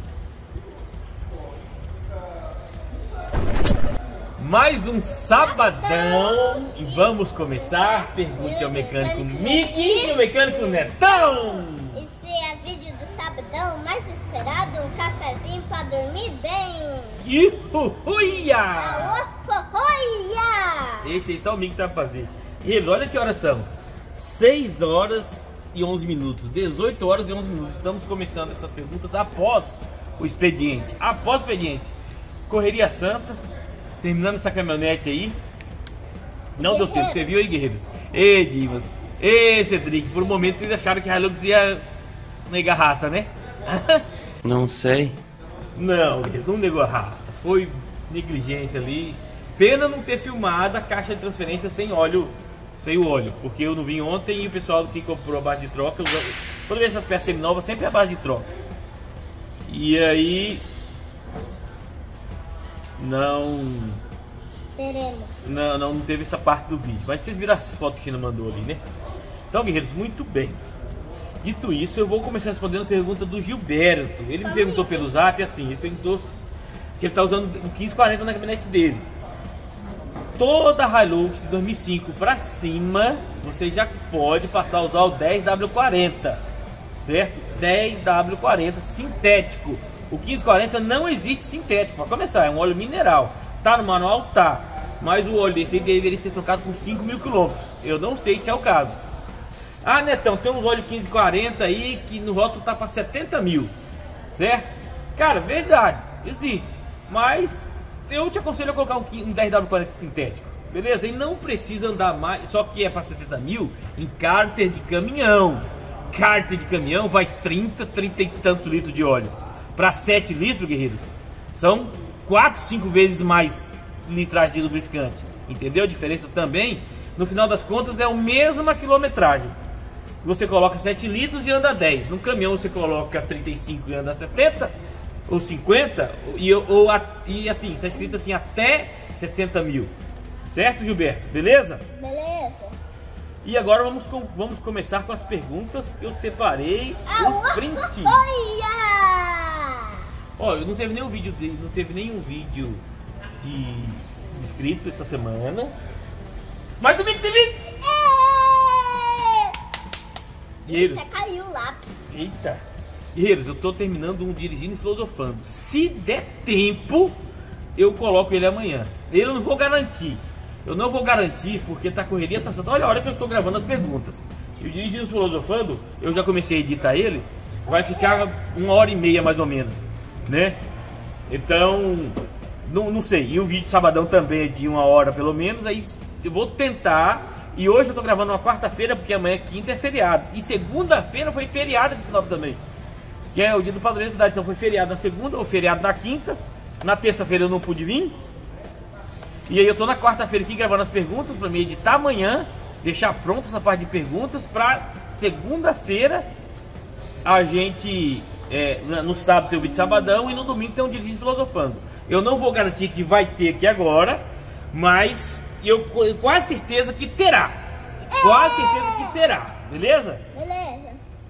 Mais um sabadão e vamos começar Pergunte ao Mecânico Mig e ao Mecânico Netão. Esse é o vídeo do sabadão mais esperado, um cafezinho pra dormir bem. Iuhuia! Uia! Esse aí só o Mig sabe fazer. E olha que horas são. 6 horas e 11 minutos. 18 horas e 11 minutos. Estamos começando essas perguntas após o expediente. Após o expediente. Correria santa. Terminando essa caminhonete aí. Não deu tempo. Você viu aí, guerreiros? Ê, Dimas. Ê, Cedric. Por um momento vocês acharam que a Hilux ia negar raça, né? Não sei. Não, não negou a raça. Foi negligência ali. Pena não ter filmado a caixa de transferência sem óleo. Sem o óleo. Porque eu não vim ontem e o pessoal que comprou a base de troca. Quando vem essas peças seminovas, sempre é a base de troca. E aí... Não teve essa parte do vídeo. Mas vocês viram as fotos que a China mandou ali, né? Então, guerreiros, muito bem. Dito isso, eu vou começar respondendo a pergunta do Gilberto. Ele me perguntou pelo zap assim. Ele perguntou que ele está usando o 1540 na caminhonete dele. Toda Hilux de 2005 para cima, você já pode passar a usar o 10W40, certo? 10W40 sintético. O 1540 não existe sintético, para começar, é um óleo mineral. Tá no manual? Tá. Mas o óleo desse aí deveria ser trocado com 5 mil quilômetros. Eu não sei se é o caso. Ah, Netão, tem uns óleos 1540 aí que no rótulo tá para 70 mil, certo? Cara, verdade, existe. Mas eu te aconselho a colocar um 10W40 sintético, beleza? E não precisa andar mais, só que é para 70 mil em cárter de caminhão. Cárter de caminhão vai 30 e tantos litros de óleo. Para 7 litros, guerreiro, são 4, 5 vezes mais litragem de lubrificante. Entendeu a diferença também? No final das contas é a mesma quilometragem. Você coloca 7 litros e anda 10. No caminhão você coloca 35 e anda 70 ou 50 e assim, está escrito assim até 70 mil. Certo, Gilberto? Beleza? Beleza. E agora vamos começar com as perguntas que eu separei os prints. Ó, não teve nenhum vídeo de inscrito essa semana. Mas domingo tem vídeo! Guerreiros. Eita, caiu o lápis. Eita. Guerreiros, eu tô terminando um Dirigindo e Filosofando. Se der tempo, eu coloco ele amanhã. Ele eu não vou garantir. Eu não vou garantir porque tá correria, tá... Olha a hora que eu estou gravando as perguntas. E o Dirigindo e Filosofando, eu já comecei a editar ele. Vai ficar 1h30 mais ou menos. né? Então, não sei. E um vídeo de sabadão também é de 1 hora pelo menos. Aí eu vou tentar. E hoje eu tô gravando uma quarta-feira, porque amanhã quinta é feriado. E segunda-feira foi feriado de Sinop também, que é o dia do padroeiro da cidade. Então foi feriado na segunda, ou feriado na quinta. Na terça-feira eu não pude vir. E aí eu tô na quarta-feira aqui gravando as perguntas pra me editar amanhã, deixar pronta essa parte de perguntas pra segunda-feira a gente, no sábado tem o vídeo de sabadão e no domingo tem um Dirigente Filosofando. Eu não vou garantir que vai ter aqui agora, mas eu quase certeza que terá. Quase certeza que terá, beleza? Beleza.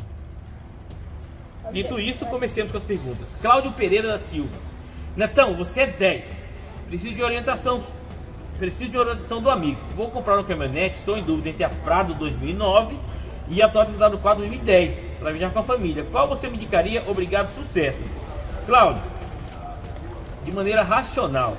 Dito isso, comecemos com as perguntas. Cláudio Pereira da Silva. Netão, você é 10. Preciso de orientação do amigo. Vou comprar uma caminhonete, estou em dúvida entre a Prado 2009 e a Toyota CW4 2010 para viajar com a família. Qual você me indicaria? Obrigado, sucesso. Cláudio, de maneira racional,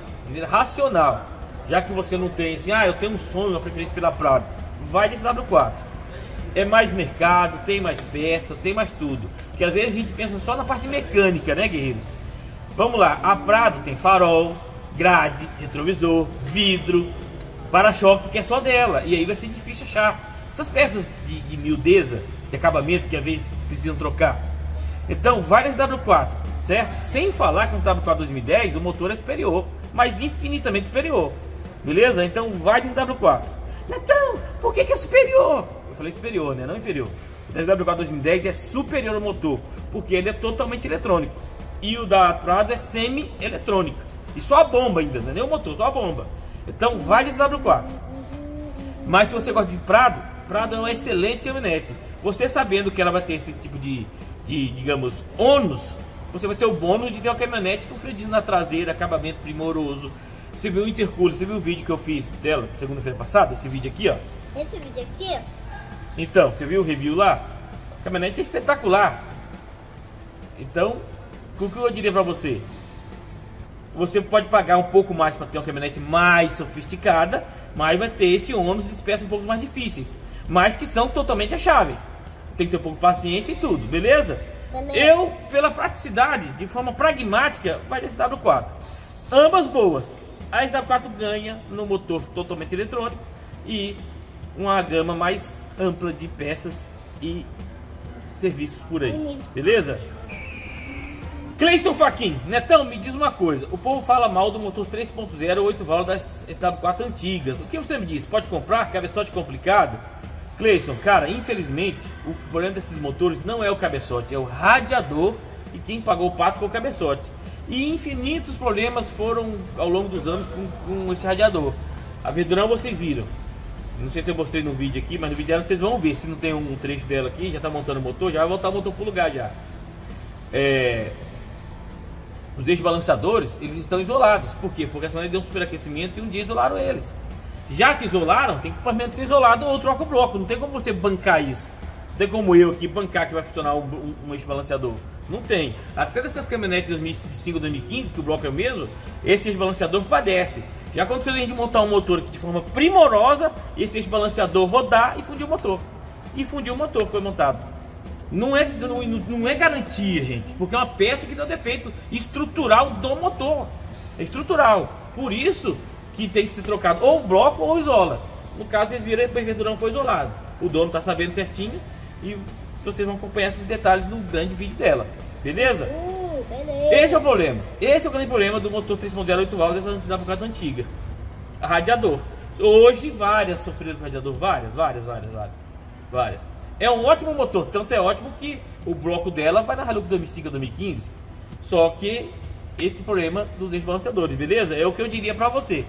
já que você não tem assim, eu tenho um sonho, uma preferência pela Prado, vai de CW4. É mais mercado, tem mais peça, tem mais tudo. Porque às vezes a gente pensa só na parte mecânica, né, guerreiros? Vamos lá, a Prado tem farol, grade, retrovisor, vidro, para-choque, que é só dela. E aí vai ser difícil achar essas peças de miudeza, de acabamento, que às vezes precisam trocar. Então, várias W4, certo? Sem falar que os W4 2010, o motor é superior, mas infinitamente superior. Beleza? Então, várias W4. Então, por que é superior? Eu falei superior, né? Não inferior. O W4 2010 é superior ao motor, porque ele é totalmente eletrônico. E o da Prado é semi-eletrônica. E só a bomba ainda, não é nem o motor, só a bomba. Então vai de W4. Mas se você gosta de Prado, Prado é uma excelente caminhonete. Você sabendo que ela vai ter esse tipo de digamos, ônus, você vai ter o bônus de ter uma caminhonete com freio na traseira, acabamento primoroso. Você viu o intercooler, você viu o vídeo que eu fiz dela segunda-feira passada? Esse vídeo aqui, ó. Esse vídeo aqui? Então, você viu o review lá? A caminhonete é espetacular. Então, o que eu diria pra você? Você pode pagar um pouco mais para ter uma caminhonete mais sofisticada, mas vai ter esse ônus de peças um pouco mais difíceis, mas que são totalmente acháveis. Tem que ter um pouco de paciência e tudo, beleza? Eu, pela praticidade, de forma pragmática, vai desse W4. Ambas boas. A SW4 ganha no motor totalmente eletrônico e uma gama mais ampla de peças e serviços por aí, beleza? Cleison Faquin, Netão, me diz uma coisa. O povo fala mal do motor 3.0 8 válvulas das SW4 antigas. O que você me diz? Pode comprar? Cabeçote complicado? Cleison, cara, infelizmente, o problema desses motores não é o cabeçote, é o radiador. E quem pagou o pato foi o cabeçote. E infinitos problemas foram ao longo dos anos com esse radiador. A Vedrão vocês viram. Não sei se eu mostrei no vídeo aqui, mas no vídeo dela vocês vão ver. Se não tem um trecho dela aqui, já tá montando o motor, já vai voltar o motor pro lugar já. Os eixos balanceadores, eles estão isolados. Por quê? Porque a senhora deu um superaquecimento e um dia isolaram eles. Já que isolaram, tem que permanente ser isolado ou troca o bloco. Não tem como você bancar isso. Não tem como eu aqui bancar que vai funcionar um eixo balanceador. Não tem. Até dessas caminhonetes 2005, 2015, que o bloco é o mesmo, esse eixo balanceador padece. Já aconteceu a gente montar um motor aqui de forma primorosa, esse eixo balanceador rodar e fundir o motor. E fundiu o motor que foi montado. Não é garantia, gente, porque é uma peça que dá defeito estrutural do motor. É estrutural. Por isso que tem que ser trocado ou bloco ou isola. No caso, vocês viram que o Verdurão foi isolado. O dono está sabendo certinho e vocês vão acompanhar esses detalhes no grande vídeo dela. Beleza? Beleza. Esse é o problema. Esse é o grande problema do motor 3.0 8 válvulas dessa SW4 antiga. Radiador. Hoje, várias sofreram com radiador. Várias. É um ótimo motor, tanto é ótimo que o bloco dela vai na Hilux 2005 a 2015. Só que esse problema dos desbalanceadores, beleza? É o que eu diria pra você.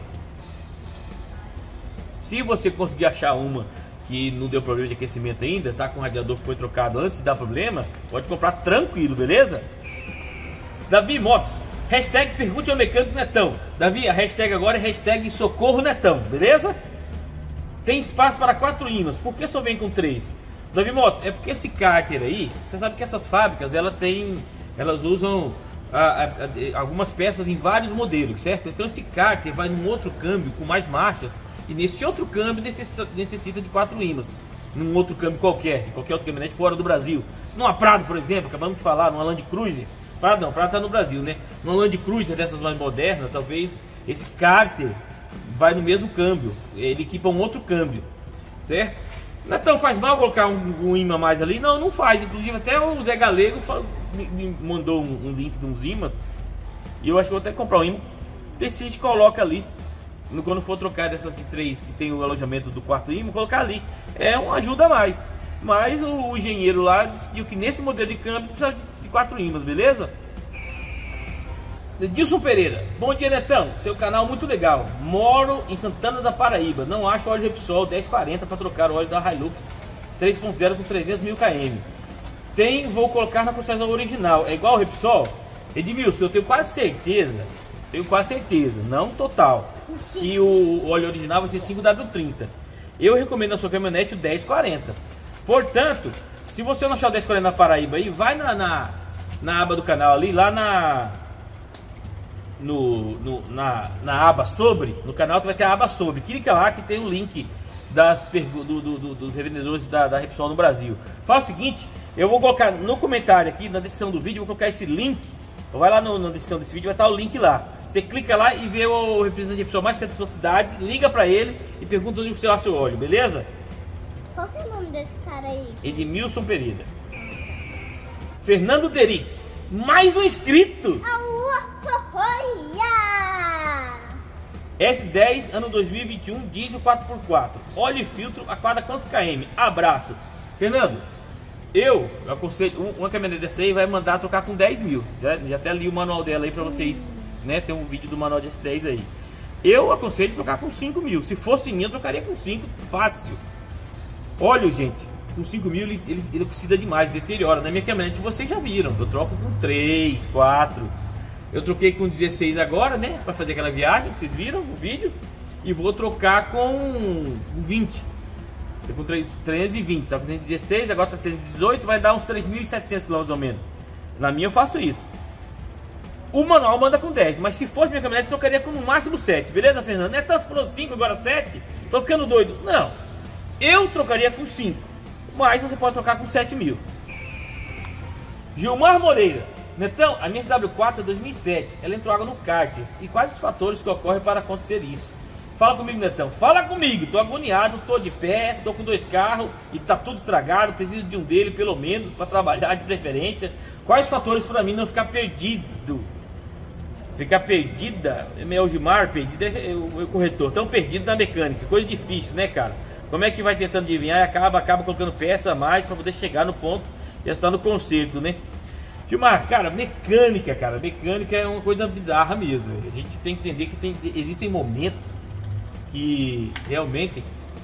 Se você conseguir achar uma que não deu problema de aquecimento ainda, tá com o radiador que foi trocado antes de dar problema, pode comprar tranquilo, beleza? Davi Motos, hashtag pergunte ao mecânico Netão. Davi, a hashtag agora é hashtag socorro Netão, beleza? Tem espaço para 4 ímãs, por que só vem com 3? Davi Motos, é porque esse cárter aí, você sabe que essas fábricas, elas usam algumas peças em vários modelos, certo? Então esse cárter vai num outro câmbio com mais marchas, e nesse outro câmbio necessita de 4 ímãs. Num outro câmbio qualquer, de qualquer outro caminhonete fora do Brasil. Numa Prado, por exemplo, acabamos de falar, numa Land Cruiser, Prata não, Prata tá no Brasil, né? Uma Land Cruiser dessas mais modernas, talvez esse cárter vai no mesmo câmbio. Ele equipa um outro câmbio, certo? Não é tão faz mal colocar um imã mais ali? Não, não faz. Inclusive até o Zé Galego me mandou um link de uns imãs. E eu acho que vou até comprar um imã. Ver se a gente coloca ali. Quando for trocar dessas de 3 que tem o alojamento do quarto imã, colocar ali. É uma ajuda a mais. Mas o engenheiro lá decidiu que nesse modelo de câmbio precisa de 4 ímãs, beleza? Edilson Pereira, bom dia Netão, seu canal muito legal. Moro em Santana da Paraíba, não acho óleo Repsol 1040 para trocar o óleo da Hilux 3.0 com 300 mil km. Vou colocar na concessão original, é igual o Repsol? Edmilson, eu tenho quase certeza, não total, que o óleo original vai ser 5W30. Eu recomendo a sua caminhonete o 1040. Portanto, se você não achar o 1040 na Paraíba aí, vai na aba do canal ali, lá na aba sobre, no canal vai ter a aba sobre, clica lá que tem o link dos revendedores da Repsol no Brasil. Faz o seguinte, eu vou colocar no comentário aqui, na descrição do vídeo, eu vou colocar esse link, vai lá na descrição desse vídeo, vai estar o link lá. Você clica lá e vê o representante de Repsol mais perto da sua cidade, liga pra ele e pergunta onde você acha o óleo, beleza? Qual que é o nome desse cara aí? Edmilson Pereira. Fernando Deric, mais um inscrito! S10 ano 2021, diesel 4x4, óleo e filtro a cada quantos km? Abraço. Fernando, eu aconselho, uma caminhonete dessa aí vai mandar trocar com 10 mil. Já até li o manual dela aí pra vocês, né? Tem um vídeo do manual de S10 aí. Eu aconselho trocar com 5 mil. Se fosse minha, eu trocaria com 5, fácil. Óleo, gente, com 5 mil ele oxida demais, deteriora. Na minha caminhonete vocês já viram, eu troco com 3, 4. Eu troquei com 16 agora, né? Pra fazer aquela viagem que vocês viram no vídeo. E vou trocar com 20. Tô com 320, tá com 16, agora tá com 18, vai dar uns 3.700 km ao menos. Na minha eu faço isso. O manual manda com 10, mas se fosse minha caminhonete eu trocaria com no máximo 7, beleza, Fernando? Não é tanto, falou 5, agora 7? Tô ficando doido. Não, eu trocaria com 5, mas você pode trocar com 7 mil. Gilmar Moreira, Netão, a minha SW4 é 2007, ela entrou água no cárter. E quais os fatores que ocorrem para acontecer isso? Fala comigo, Netão, fala comigo, tô agoniado, tô de pé, tô com 2 carros e tá tudo estragado, preciso de um dele pelo menos para trabalhar de preferência. Quais fatores para mim não ficar perdido? Ficar perdida, é o Gilmar, perdido é o corretor, tão perdido na mecânica, coisa difícil, né, cara? Como é que vai tentando adivinhar e acaba colocando peça a mais para poder chegar no ponto e estar no conserto, né? Gilmar, cara, mecânica é uma coisa bizarra mesmo. A gente tem que entender que existem momentos que realmente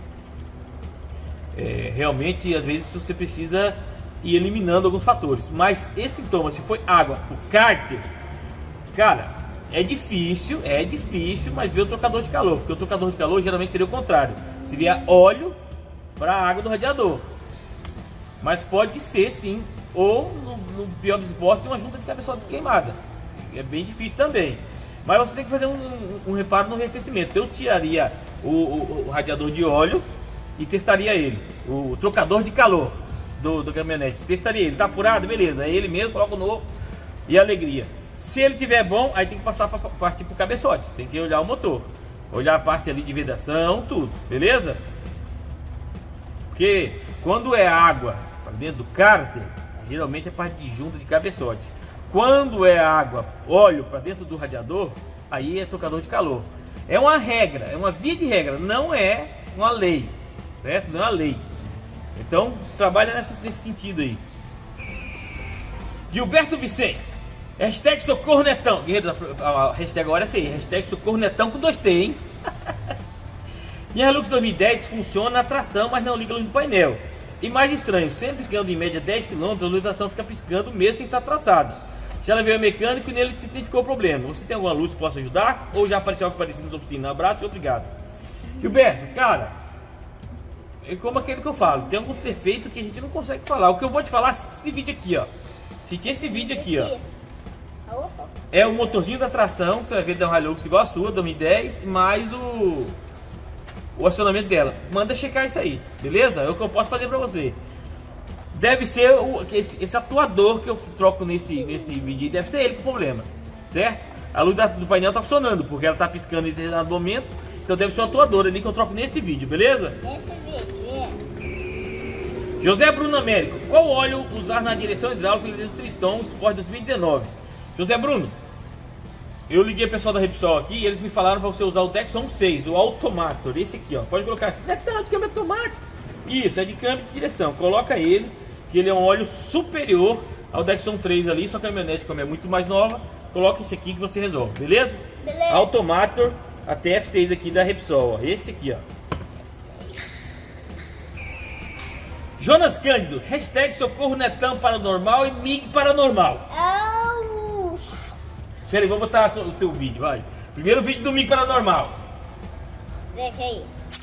às vezes você precisa ir eliminando alguns fatores. Mas esse sintoma, se foi água, o cárter, cara, é difícil, mas vê o trocador de calor, porque o trocador de calor geralmente seria o contrário, seria óleo para a água do radiador. Mas pode ser sim, ou no pior dos hipóteses, uma junta de cabeçote queimada. É bem difícil também. Mas você tem que fazer um reparo no arrefecimento. Eu tiraria o radiador de óleo e testaria ele. O trocador de calor do caminhonete, testaria ele. Tá furado? Beleza. É ele mesmo, coloca o novo e alegria. Se ele tiver bom, aí tem que passar para partir pro cabeçote. Tem que olhar o motor, olhar a parte ali de vedação, tudo. Beleza? Porque quando é água para dentro do cárter, geralmente é parte de junta de cabeçote. Quando é água, óleo para dentro do radiador, aí é trocador de calor. É uma regra, é uma via de regra, não é uma lei, certo? Não é uma lei. Então, trabalha nesse sentido aí. Gilberto Vicente, hashtag Socorro Netão. Guerreiro, a hashtag agora é essa aí, hashtag Socorro Netão com 2T, hein? Minha Hilux 2010 funciona a tração, mas não liga a luz do painel. E mais estranho, sempre que ando em média 10 km, a luz fica piscando mesmo sem estar traçada. Já levei ao mecânico e nele se identificou o problema. Você tem alguma luz que possa ajudar? Ou já apareceu algo parecido nos oficinas? Abraço e obrigado. Gilberto, cara, é como aquele que eu falo, tem alguns defeitos que a gente não consegue falar. O que eu vou te falar, esse vídeo aqui, ó. Esse vídeo aqui, ó. É o motorzinho da tração, que você vai ver da Hilux igual a sua, 2010, mais o acionamento dela. Manda checar isso aí, beleza? É o que eu posso fazer pra você. deve ser esse atuador que eu troco nesse vídeo, deve ser ele com o problema, certo? A luz do painel tá funcionando, porque ela tá piscando em determinado momento, então deve ser o atuador ali que eu troco nesse vídeo, beleza? Nesse vídeo, José Bruno Américo, qual óleo usar na direção hidráulica do Triton Sport 2019? José Bruno, eu liguei o pessoal da Repsol aqui e eles me falaram para você usar o Dexon 6, o Automator, esse aqui, ó. Pode colocar assim, não é tanto, câmbio automático. Isso, é de câmbio de direção. Coloca ele, que ele é um óleo superior ao Dexon 3 ali, sua caminhonete, como é muito mais nova, coloca esse aqui que você resolve, beleza? Beleza. Automator, a TF6 aqui da Repsol, ó. Esse aqui, ó. Jonas Cândido, hashtag socorro Netão paranormal e MIG paranormal. Sério, vou botar o seu vídeo, vai. Primeiro vídeo do MIG paranormal. Deixa aí.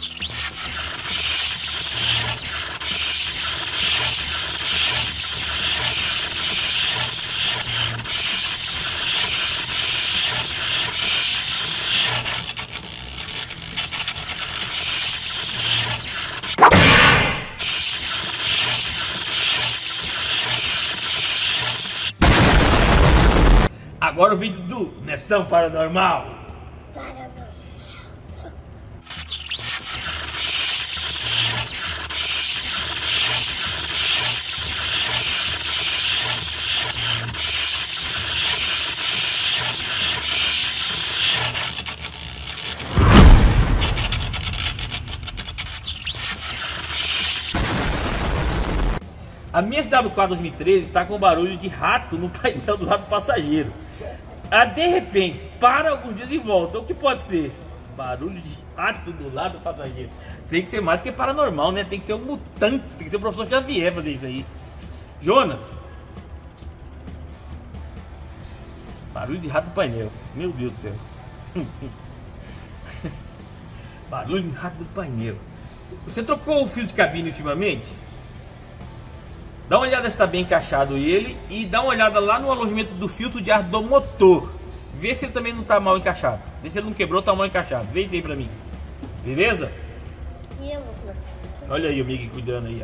Agora o vídeo do Netão paranormal. A minha SW4 2013 está com barulho de rato no painel do lado do passageiro. De repente, para alguns dias e volta. O que pode ser? Barulho de rato do lado do passageiro. Tem que ser mais do que paranormal, né? Tem que ser um mutante, tem que ser o professor Xavier pra fazer isso aí. Jonas. Barulho de rato do painel. Meu Deus do céu. Barulho de rato do painel. Você trocou o fio de cabine ultimamente? Dá uma olhada se está bem encaixado ele e dá uma olhada lá no alojamento do filtro de ar do motor. Vê se ele também não está mal encaixado. Vê se ele não quebrou, está mal encaixado. Vê isso aí pra mim. Beleza? Olha aí o Miguel cuidando aí,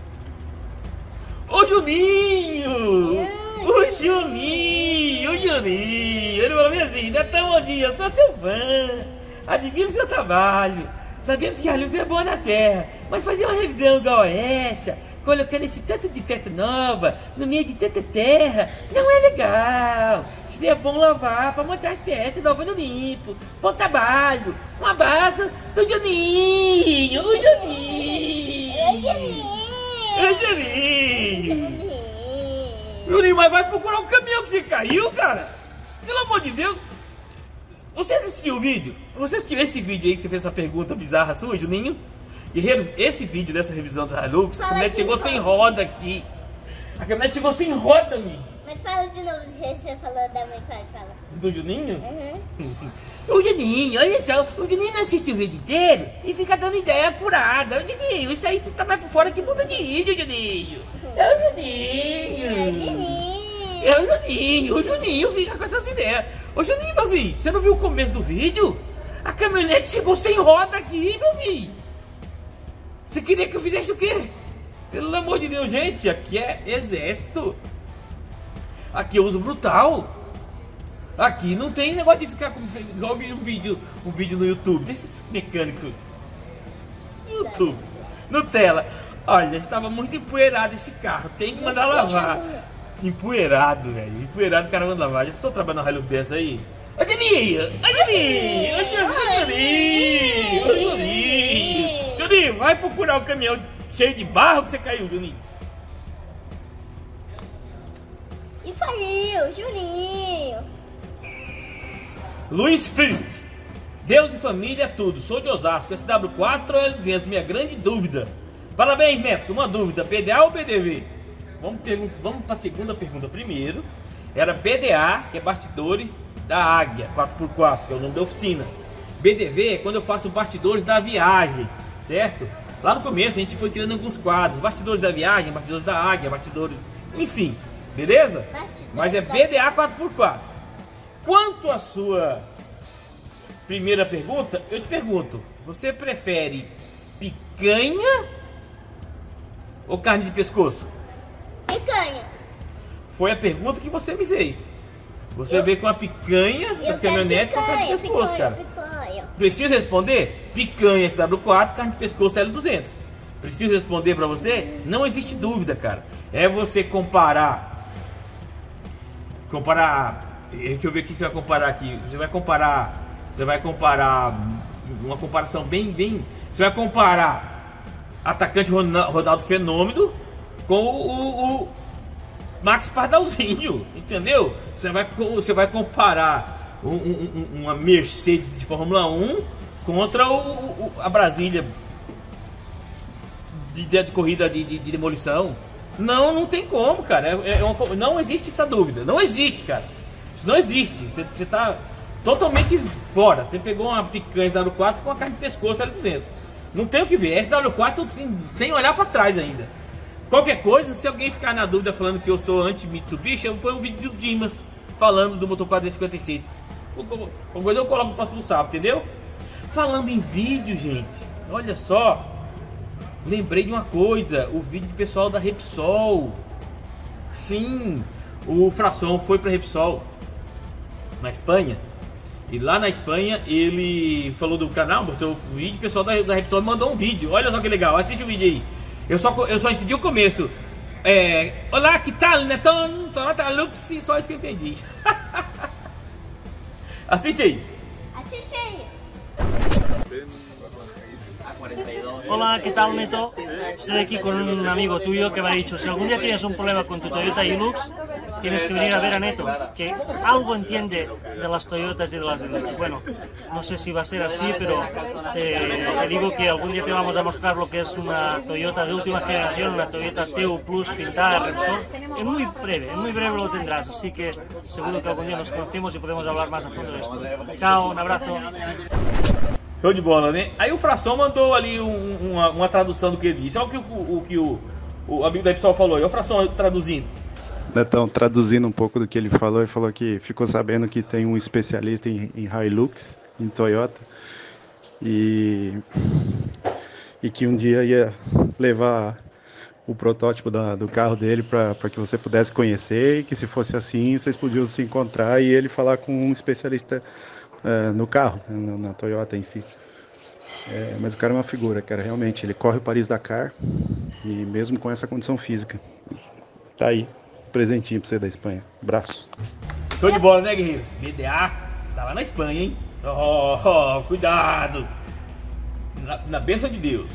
ó. Ô Juninho! O Juninho! Ele falou assim, Netão, bom dia, eu sou seu fã. Admiro o seu trabalho. Sabemos que a luz é boa na terra, mas fazer uma revisão igual a essa, colocando esse tanto de peça nova no meio de tanta terra, não é legal. Seria bom lavar para montar as peças novas no limpo. Bom trabalho. Um abraço do Juninho. O Juninho. O Juninho. Juninho, mas vai procurar um caminhão que você caiu, cara. Pelo amor de Deus. Você assistiu o vídeo? Você assistiu esse vídeo aí que você fez essa pergunta bizarra sua, Juninho? Guerreiros, esse vídeo dessa revisão dos Hilux, a caminhonete chegou sem roda aqui. A caminhonete chegou sem roda, amigo. Mas fala de novo, você falou da mensagem, fala. Do Juninho? Uhum. O Juninho, olha só, o Juninho não assiste o vídeo inteiro e fica dando ideia apurada. O Juninho, isso aí você tá mais por fora que bunda de índio, Juninho. É o Juninho. É o Juninho. O Juninho fica com essas ideias. Ô Juninho, meu filho, você não viu o começo do vídeo? A caminhonete chegou sem roda aqui, meu filho. Você queria que eu fizesse o quê? Pelo amor de Deus, gente, aqui é exército. Aqui eu uso brutal. Aqui não tem negócio de ficar como igual um vídeo no YouTube desses mecânicos. YouTube, Nutella. Olha, estava muito empoeirado esse carro. Tem que mandar lavar. Empoeirado, velho. Empoeirado, o cara manda lavar. Já precisou trabalhar na Hilux dessa aí? Ô Juninho! Ô Juninho! Ô Juninho! Juninho, vai procurar o caminhão cheio de barro que você caiu, Juninho. Isso aí, o Juninho. Luiz Frist. Deus e família, tudo. Sou de Osasco, SW4 ou L200, minha grande dúvida. Parabéns, Neto. Uma dúvida, PDA ou BDV? Vamos para a segunda pergunta primeiro. Era PDA, que é bastidores da Águia 4x4, que é o nome da oficina. BDV é quando eu faço bastidores da viagem, certo? Lá no começo a gente foi criando alguns quadros, bastidores da viagem, bastidores da Águia, bastidores, enfim, beleza? Mas é BDA 4x4. Quanto à sua primeira pergunta, eu te pergunto, você prefere picanha ou carne de pescoço? foi a pergunta que você me fez. Você veio com a picanha das caminhonetes com a carne de pescoço, cara. Preciso responder? Picanha SW4, carne de pescoço L200. Preciso responder pra você? Não existe dúvida, cara. É você comparar. Deixa eu ver o que você vai comparar aqui. Você vai comparar uma comparação bem. Você vai comparar atacante Ronaldo Fenômeno com o Max Pardalzinho, entendeu? Você vai comparar uma Mercedes de Fórmula 1 contra a Brasília de corrida de demolição. Não tem como, cara. Não existe essa dúvida. Não existe, cara. Isso não existe. Você tá totalmente fora. Você pegou uma picanha SW4 com a carne de pescoço L200. Não tem o que ver. SW4 sem olhar pra trás ainda. Qualquer coisa, se alguém ficar na dúvida falando que eu sou anti-Mitsubishi, eu ponho um vídeo do Dimas falando do motor 456. Qualquer coisa eu coloco no próximo sábado, entendeu? Falando em vídeo, gente, olha só. Lembrei de uma coisa, o vídeo do pessoal da Repsol. Sim, o Frasson foi para Repsol na Espanha. E lá na Espanha ele falou do canal, mostrou o vídeo, o pessoal da Repsol mandou um vídeo. Olha só que legal, assiste o vídeo aí. Eu só entendi o começo. Olá, que tal, Netão? Toyota Lux, só isso que eu entendi. Assiste aí. Assiste aí. Hola, ¿qué tal, Neto? Estoy aquí con un amigo tuyo que me ha dicho, si algún día tienes un problema con tu Toyota Hilux, tienes que venir a ver a Neto, que algo entiende de las Toyotas y de las Hilux. Bueno, no sé si va a ser así, pero te digo que algún día te vamos a mostrar lo que es una Toyota de última generación, una Toyota TU Plus pintada Repsol. En muy breve lo tendrás, así que seguro que algún día nos conocemos y podemos hablar más a fondo de esto. Chao, un abrazo. Show de bola, né? Aí o Frasson mandou ali uma tradução do que ele disse. Olha o que o amigo da Repsol falou. E o Frasson traduzindo. Então, traduzindo um pouco do que ele falou que ficou sabendo que tem um especialista em Hilux, em Toyota, e que um dia ia levar o protótipo do carro dele para que você pudesse conhecer, e que se fosse assim, vocês podiam se encontrar e ele falar com um especialista no carro, na Toyota em si. Mas o cara é uma figura, cara, realmente, ele corre o Paris-Dakar, e mesmo com essa condição física. Tá aí, presentinho pra você da Espanha. Abraço. Show de bola, né, guerreiros? BDA tá lá na Espanha, hein? Cuidado! Na bênção de Deus.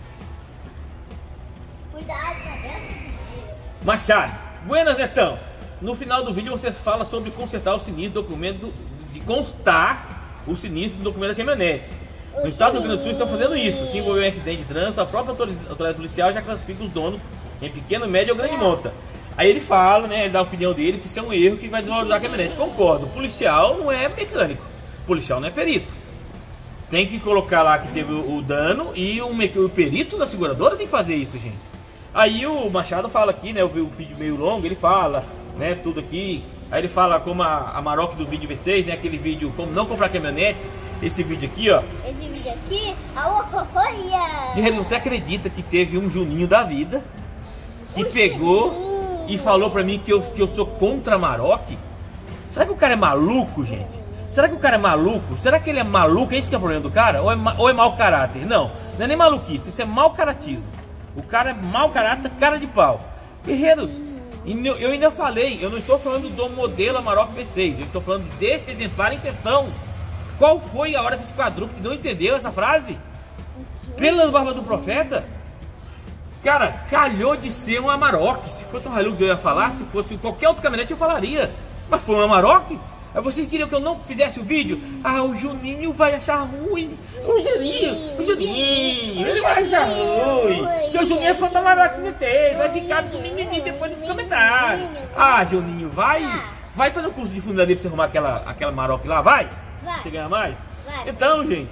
Cuidado, na bênção de Deus. Machado, buenas, Netão. No final do vídeo você fala sobre consertar o sinistro do documento, de constar o sinistro do documento da caminhonete. No estado do Rio Grande do Sul estão fazendo isso. Se envolver um acidente de trânsito, a própria autoridade policial já classifica os donos em pequeno, médio ou grande monta. Aí ele fala, né, ele dá a opinião dele, que isso é um erro que vai desvalorizar a caminhonete. Concordo, o policial não é mecânico, o policial não é perito. Tem que colocar lá que teve o dano, e o perito da seguradora tem que fazer isso, gente. Aí o Machado fala aqui, né, eu vi o vídeo meio longo, ele fala, né, tudo aqui. Aí ele fala como a Maroc do vídeo V6, né, aquele vídeo como não comprar caminhonete. Esse vídeo aqui, ó. Esse vídeo aqui, olha! E você acredita que teve um Juninho da vida que pegou e falou pra mim que eu sou contra a Maroc? Será que o cara é maluco, gente? Será que o cara é maluco? Será que ele é maluco? É isso que é o problema do cara? Ou é mau caráter? Não é nem maluquice, isso é mau caratismo. O cara é mau caráter, cara de pau. Guerreiros, eu ainda falei, eu não estou falando do modelo Amarok V6, eu estou falando deste exemplar em questão. Qual foi a hora que esse quadrúpede não entendeu essa frase? Pelas barbas do profeta? Cara, calhou de ser um Amarok. Se fosse um Hilux eu ia falar, se fosse qualquer outro caminhonete eu falaria. Mas foi um Amarok? Aí vocês queriam que eu não fizesse o vídeo? Ah, o Juninho vai achar ruim. O Juninho, ele vai achar ruim. Porque o Juninho é fã da Amarok V6, vai ficar do mimimi depois dos comentários. Ah, Juninho, vai fazer um curso de funilaria pra você arrumar aquela Amarok lá, vai? Você ganha mais? Vai. Então, gente,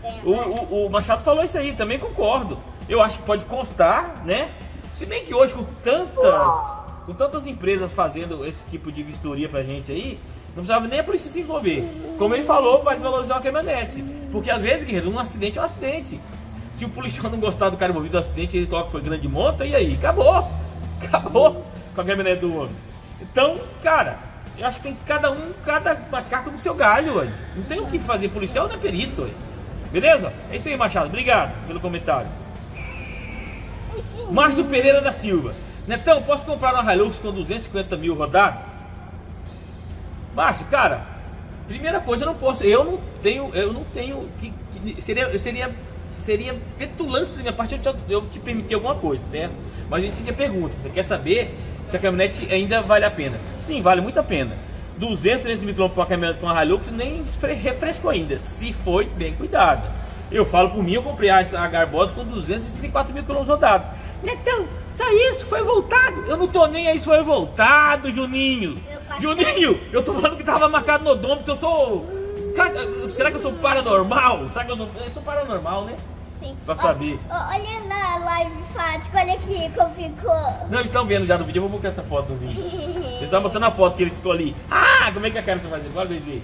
o Machado falou isso aí, também concordo. Eu acho que pode constar, né? Se bem que hoje com tantas empresas fazendo esse tipo de vistoria pra gente aí, não precisava nem a polícia se envolver. Como ele falou, vai desvalorizar uma caminhonete. Porque às vezes, guerreiro, um acidente é um acidente. Se o policial não gostar do cara envolvido no acidente, ele coloca que foi grande monta, e aí? Acabou com a caminhonete do homem. Então, cara, eu acho que tem cada macaco no seu galho, ué. Não tem o que fazer, policial não é perito, ué. Beleza? É isso aí, Machado, obrigado pelo comentário. Márcio Pereira da Silva: Netão, posso comprar uma Hilux com 250 mil rodado? Márcio, cara, primeira coisa, eu não posso, eu não tenho seria petulância da minha parte eu te permitir alguma coisa, certo? Mas a gente tem pergunta, você quer saber se a caminhonete ainda vale a pena? Sim, vale muito a pena. 200, 300 mil km para uma caminhonete, para uma Hilux, nem refresco ainda, se foi bem cuidado. Eu falo por mim, eu comprei a Garbosa com 264 mil km rodados. Netão, só isso? Foi voltado? Eu não tô nem aí se foi voltado, Juninho. Juninho, eu tô falando que tava marcado no odômetro, eu sou... Será que eu sou paranormal? Será que eu sou paranormal, né? Sim. Pra saber. Olha na live, Fático, olha aqui como ficou. Não, eles estão vendo já no vídeo, eu vou botar essa foto no vídeo. Eles estão mostrando a foto que ele ficou ali. Ah, como é que a cara você faz? Bora ver.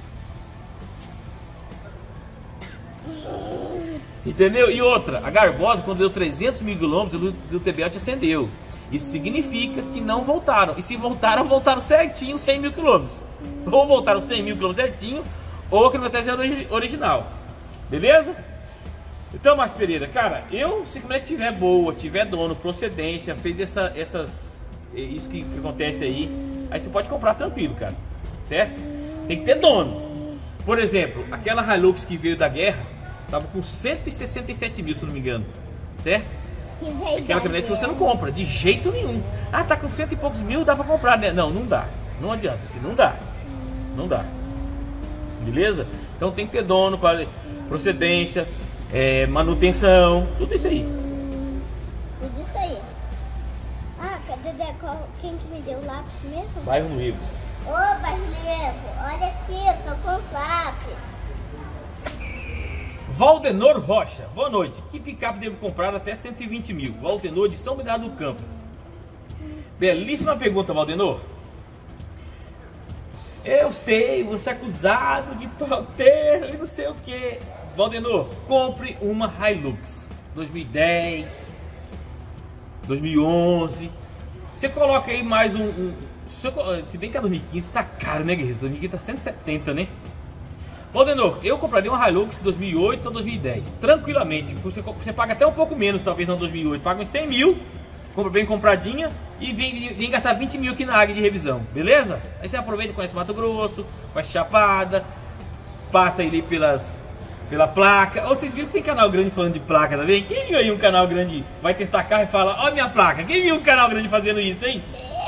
Entendeu? E outra, a Garbosa, quando deu 300 mil quilômetros, o TBL te acendeu. Isso significa que não voltaram. E se voltaram, voltaram certinho 100 mil quilômetros. Ou voltaram 100 mil quilômetros certinho, ou a quilometragem original. Beleza? Então, Márcio Pereira, cara, se a caminhonete tiver boa, tiver dono, procedência, fez isso que acontece aí você pode comprar tranquilo, cara. Certo? Tem que ter dono. Por exemplo, aquela Hilux que veio da guerra, tava com 167 mil, se não me engano. Certo? Aquela caminhonete você não compra, de jeito nenhum. Ah, tá com 100 e poucos mil, dá pra comprar, né? Não, não dá. Não adianta, não dá. Não dá. Beleza? Então tem que ter dono, para procedência, manutenção, tudo isso aí. Tudo isso aí. Ah, cadê quem que me deu o lápis mesmo? Bairro Novo. Ô, Bairro Novo, olha aqui, eu tô com os lápis. Valdenor Rocha, boa noite. Que picape devo comprar até 120 mil? Valdenor de São Bernardo do Campo. Belíssima pergunta, Valdenor. Eu sei, você é acusado de torteiro e não sei o que. Valdenor, compre uma Hilux 2010, 2011. Você coloca aí mais se bem que a 2015 tá caro, né, guerreiro? 2015 tá 170, né? Valdenor, eu compraria uma Hilux 2008 ou 2010, tranquilamente. Você paga até um pouco menos, talvez não 2008. Paga uns 100 mil, compra bem compradinha e vem gastar 20 mil aqui na área de revisão, beleza? Aí você aproveita, conhece Mato Grosso, faz chapada, passa aí pela placa. Ou vocês viram que tem canal grande falando de placa também? Quem viu aí um canal grande vai testar carro e fala, ó minha placa? Quem viu um canal grande fazendo isso, hein?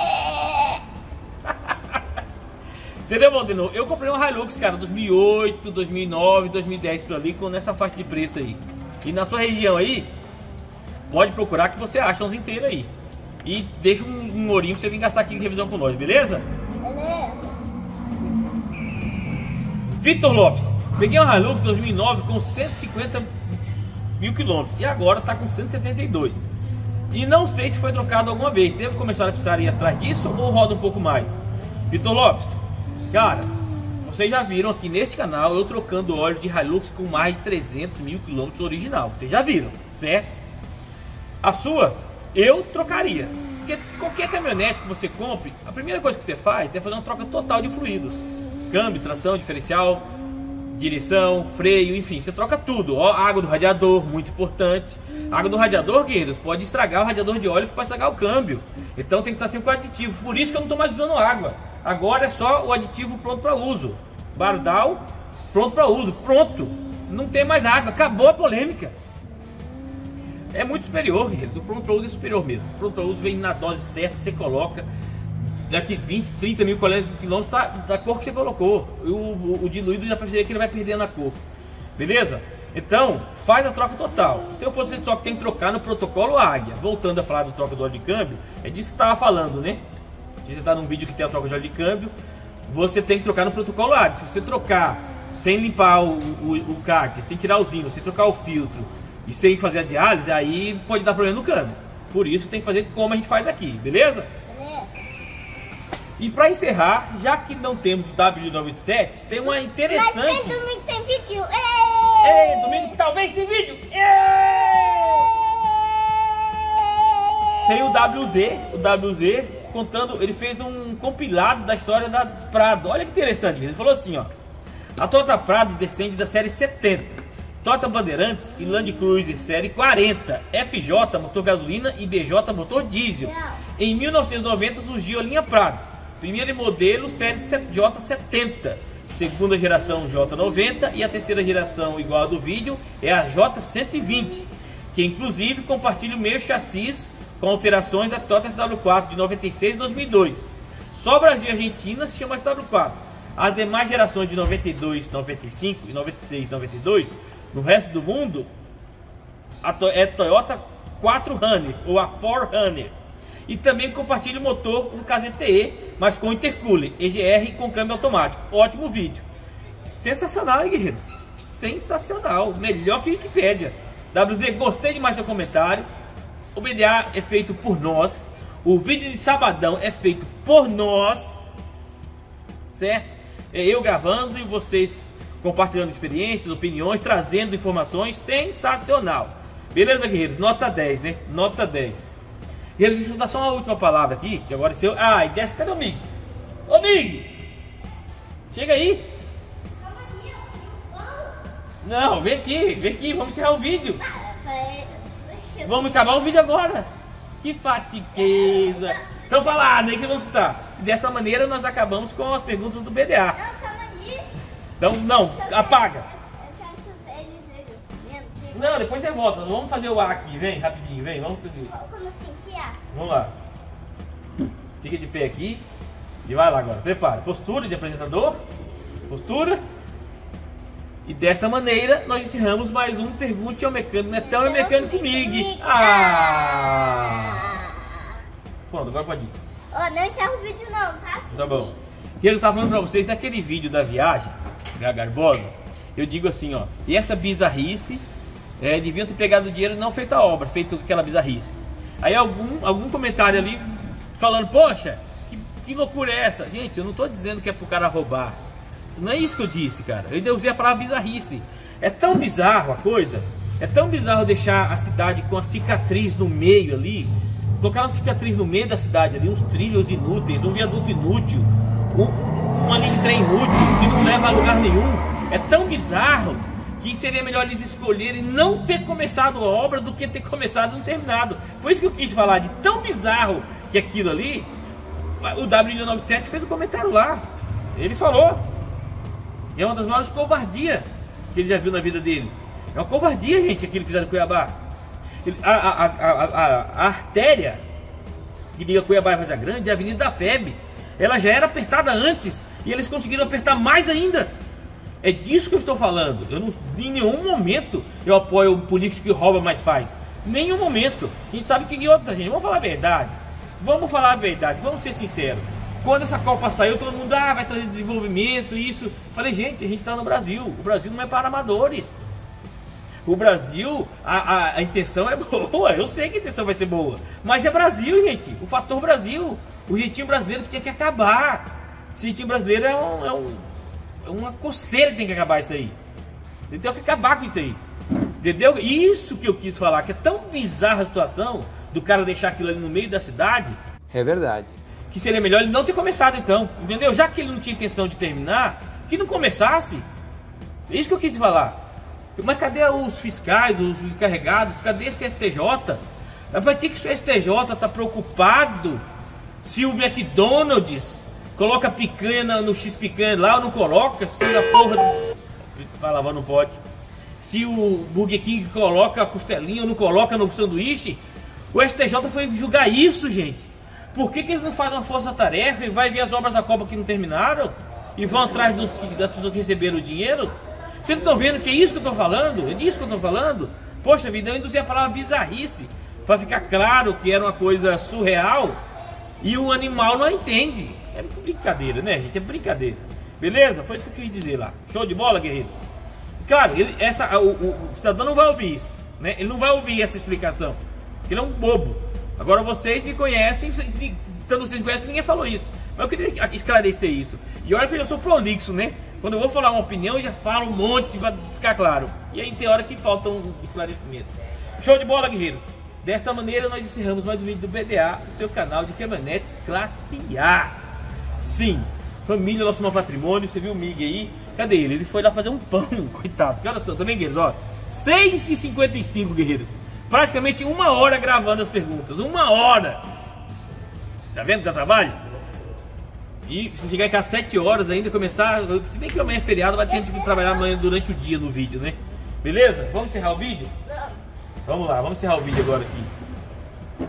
Entendeu, Valdenor? Eu comprei uma Hilux, cara, 2008, 2009, 2010 por ali, nessa faixa de preço aí. E na sua região aí, pode procurar que você acha uns inteiros aí. E deixa um ourinho pra você vir gastar aqui em revisão com nós, beleza? Beleza. Vitor Lopes, peguei uma Hilux 2009 com 150 mil quilômetros e agora tá com 172. E não sei se foi trocado alguma vez. Devo começar a precisar ir atrás disso ou roda um pouco mais? Vitor Lopes, cara, vocês já viram aqui neste canal eu trocando óleo de Hilux com mais de 300 mil quilômetros original. Vocês já viram, certo? A sua, eu trocaria. Porque qualquer caminhonete que você compre, a primeira coisa que você faz é fazer uma troca total de fluidos. Câmbio, tração, diferencial, direção, freio, enfim, você troca tudo. Ó, água do radiador, muito importante. Água do radiador, guerreiros, pode estragar o radiador de óleo, que pode estragar o câmbio. Então tem que estar sempre com aditivo. Por isso que eu não estou mais usando água. Agora é só o aditivo pronto para uso. Bardal, pronto para uso. Pronto. Não tem mais água. Acabou a polêmica. É muito superior, guerreiros. O pronto para uso é superior mesmo. O pronto para uso vem na dose certa, você coloca. Daqui 20, 30 mil quilômetros tá da cor que você colocou. O diluído já percebeu que ele vai perdendo a cor. Beleza? Então, faz a troca total. Se eu fosse só que tem que trocar no protocolo Águia. Voltando a falar do troca do óleo de câmbio, é disso que você estava falando, né? Se você está num vídeo que tem a troca de óleo de câmbio, você tem que trocar no protocolo Águia. Se você trocar sem limpar o cárter, sem tirar os ímãs, sem trocar o filtro e sem fazer a diálise, aí pode dar problema no câmbio. Por isso tem que fazer como a gente faz aqui, beleza? E para encerrar, já que não temos W97, tem uma interessante... Mas tem domingo tem vídeo! Domingo talvez tem vídeo! Tem o WZ contando, ele fez um compilado da história da Prado. Olha que interessante, ele falou assim, ó. A Toyota Prado descende da série 70, Toyota Bandeirantes e Land Cruiser série 40, FJ motor gasolina e BJ motor diesel. Em 1990 surgiu a linha Prado, primeiro modelo série J70, segunda geração J90 e a terceira geração igual a do vídeo é a J120, que inclusive compartilha o mesmo chassis com alterações da Toyota SW4 de 96 e 2002. Só Brasil e Argentina se chama SW4. As demais gerações de 92, 95 e 96 e 92, no resto do mundo, é Toyota 4Runner ou a 4Runner. E também compartilha o motor com KZTE, mas com intercooler, EGR com câmbio automático. Ótimo vídeo. Sensacional, hein, guerreiros? Sensacional. Melhor que Wikipédia. WZ, gostei demais do seu comentário. O BDA é feito por nós. O vídeo de sabadão é feito por nós. Certo? É eu gravando e vocês compartilhando experiências, opiniões, trazendo informações. Sensacional. Beleza, guerreiros? Nota 10, né? Nota 10. Guerreiros, deixa eu dar só uma última palavra aqui, que agora é seu. Ah, e desce, cadê o Mig? Ô, Mig! Chega aí. Não, vem aqui, vamos encerrar o vídeo. Vamos acabar o vídeo agora. Que fatigueza. Então fala, né, que vamos escutar. Dessa maneira nós acabamos com as perguntas do BDA. Então, não, apaga. Não, depois você volta. Vamos fazer o A aqui, vem, rapidinho, vem. Vamos tudo. Como assim, que A? Vamos lá. Fica de pé aqui. E vai lá agora. Prepara. Postura de apresentador. Postura. E desta maneira nós encerramos mais um Pergunte ao Mecânico. Netão é Mecânico Mig. Pronto, agora pode ir. Não encerra o vídeo não, tá? Tá bom. E eu estava falando pra vocês, naquele vídeo da viagem, da Garbosa, eu digo assim, ó. E essa bizarrice, deviam ter pegado o dinheiro e não feito a obra, feito aquela bizarrice. Aí algum comentário ali falando, poxa, que loucura é essa? Gente, eu não tô dizendo que é pro cara roubar. Não é isso que eu disse, cara. Eu ainda usei a palavra bizarrice. É tão bizarro a coisa. É tão bizarro deixar a cidade com a cicatriz no meio ali. Colocar uma cicatriz no meio da cidade ali. Uns trilhos inúteis, um viaduto inútil, uma linha de trem inútil que não leva a lugar nenhum. É tão bizarro que seria melhor eles escolherem não ter começado a obra do que ter começado e não terminado. Foi isso que eu quis falar, de tão bizarro que aquilo ali. O W97 fez um comentário lá. Ele falou. É uma das maiores covardias que ele já viu na vida dele. É uma covardia, gente, aquilo que fizeram em Cuiabá. A artéria que liga Cuiabá e Vargas Grande, a Avenida da FEB, ela já era apertada antes e eles conseguiram apertar mais ainda. É disso que eu estou falando. Eu não, em nenhum momento eu apoio o político que rouba mais faz. Nenhum momento. A gente sabe que outra, gente. Vamos falar a verdade. Vamos falar a verdade. Vamos ser sinceros. Quando essa Copa saiu, todo mundo vai trazer desenvolvimento, isso. Falei, gente, a gente está no Brasil. O Brasil não é para amadores. O Brasil, a intenção é boa. Eu sei que a intenção vai ser boa. Mas é Brasil, gente. O fator Brasil. O jeitinho brasileiro que tinha que acabar. Esse jeitinho brasileiro é uma coceira que tem que acabar isso aí. Tem que acabar com isso aí. Entendeu? Isso que eu quis falar. Que é tão bizarra a situação do cara deixar aquilo ali no meio da cidade. É verdade. Que seria melhor ele não ter começado então, entendeu? Já que ele não tinha intenção de terminar, que não começasse. É isso que eu quis falar. Mas cadê os fiscais, os encarregados? Cadê esse STJ? Para que o STJ está preocupado se o McDonald's coloca picanha no X-picanha lá ou não coloca? Se a porra... Falava, não pode. Se o Burger King coloca a costelinha ou não coloca no sanduíche, o STJ foi julgar isso, gente. Por que eles não fazem uma força-tarefa e vai ver as obras da Copa que não terminaram? E vão atrás das pessoas que receberam o dinheiro? Vocês não estão vendo que é isso que eu estou falando? É disso que eu estou falando? Poxa vida, eu induzi a palavra bizarrice para ficar claro que era uma coisa surreal e o animal não entende. É brincadeira, né, gente? É brincadeira. Beleza? Foi isso que eu quis dizer lá. Show de bola, guerreiro? Claro, o cidadão não vai ouvir isso, né? Ele não vai ouvir essa explicação, porque ele é um bobo. Agora vocês me conhecem, tanto vocês me conhecem, ninguém falou isso. Mas eu queria esclarecer isso. E olha que eu já sou prolixo, né? Quando eu vou falar uma opinião, eu já falo um monte para ficar claro. E aí tem hora que falta um esclarecimento. Show de bola, guerreiros. Desta maneira nós encerramos mais um vídeo do BDA, o seu canal de caminhonetes classe A. Sim, família, nosso maior patrimônio. Você viu o Mig aí? Cadê ele? Ele foi lá fazer um pão, coitado. Que horas são também, guerreiros? Ó, 6h55, guerreiros. Praticamente 1 hora gravando as perguntas. 1 hora. Tá vendo que dá trabalho? E se chegar aqui às 7 horas ainda, começar... Se bem que amanhã é feriado, vai ter que trabalhar amanhã durante o dia no vídeo, né? Beleza? Vamos encerrar o vídeo? Vamos lá, vamos encerrar o vídeo agora aqui.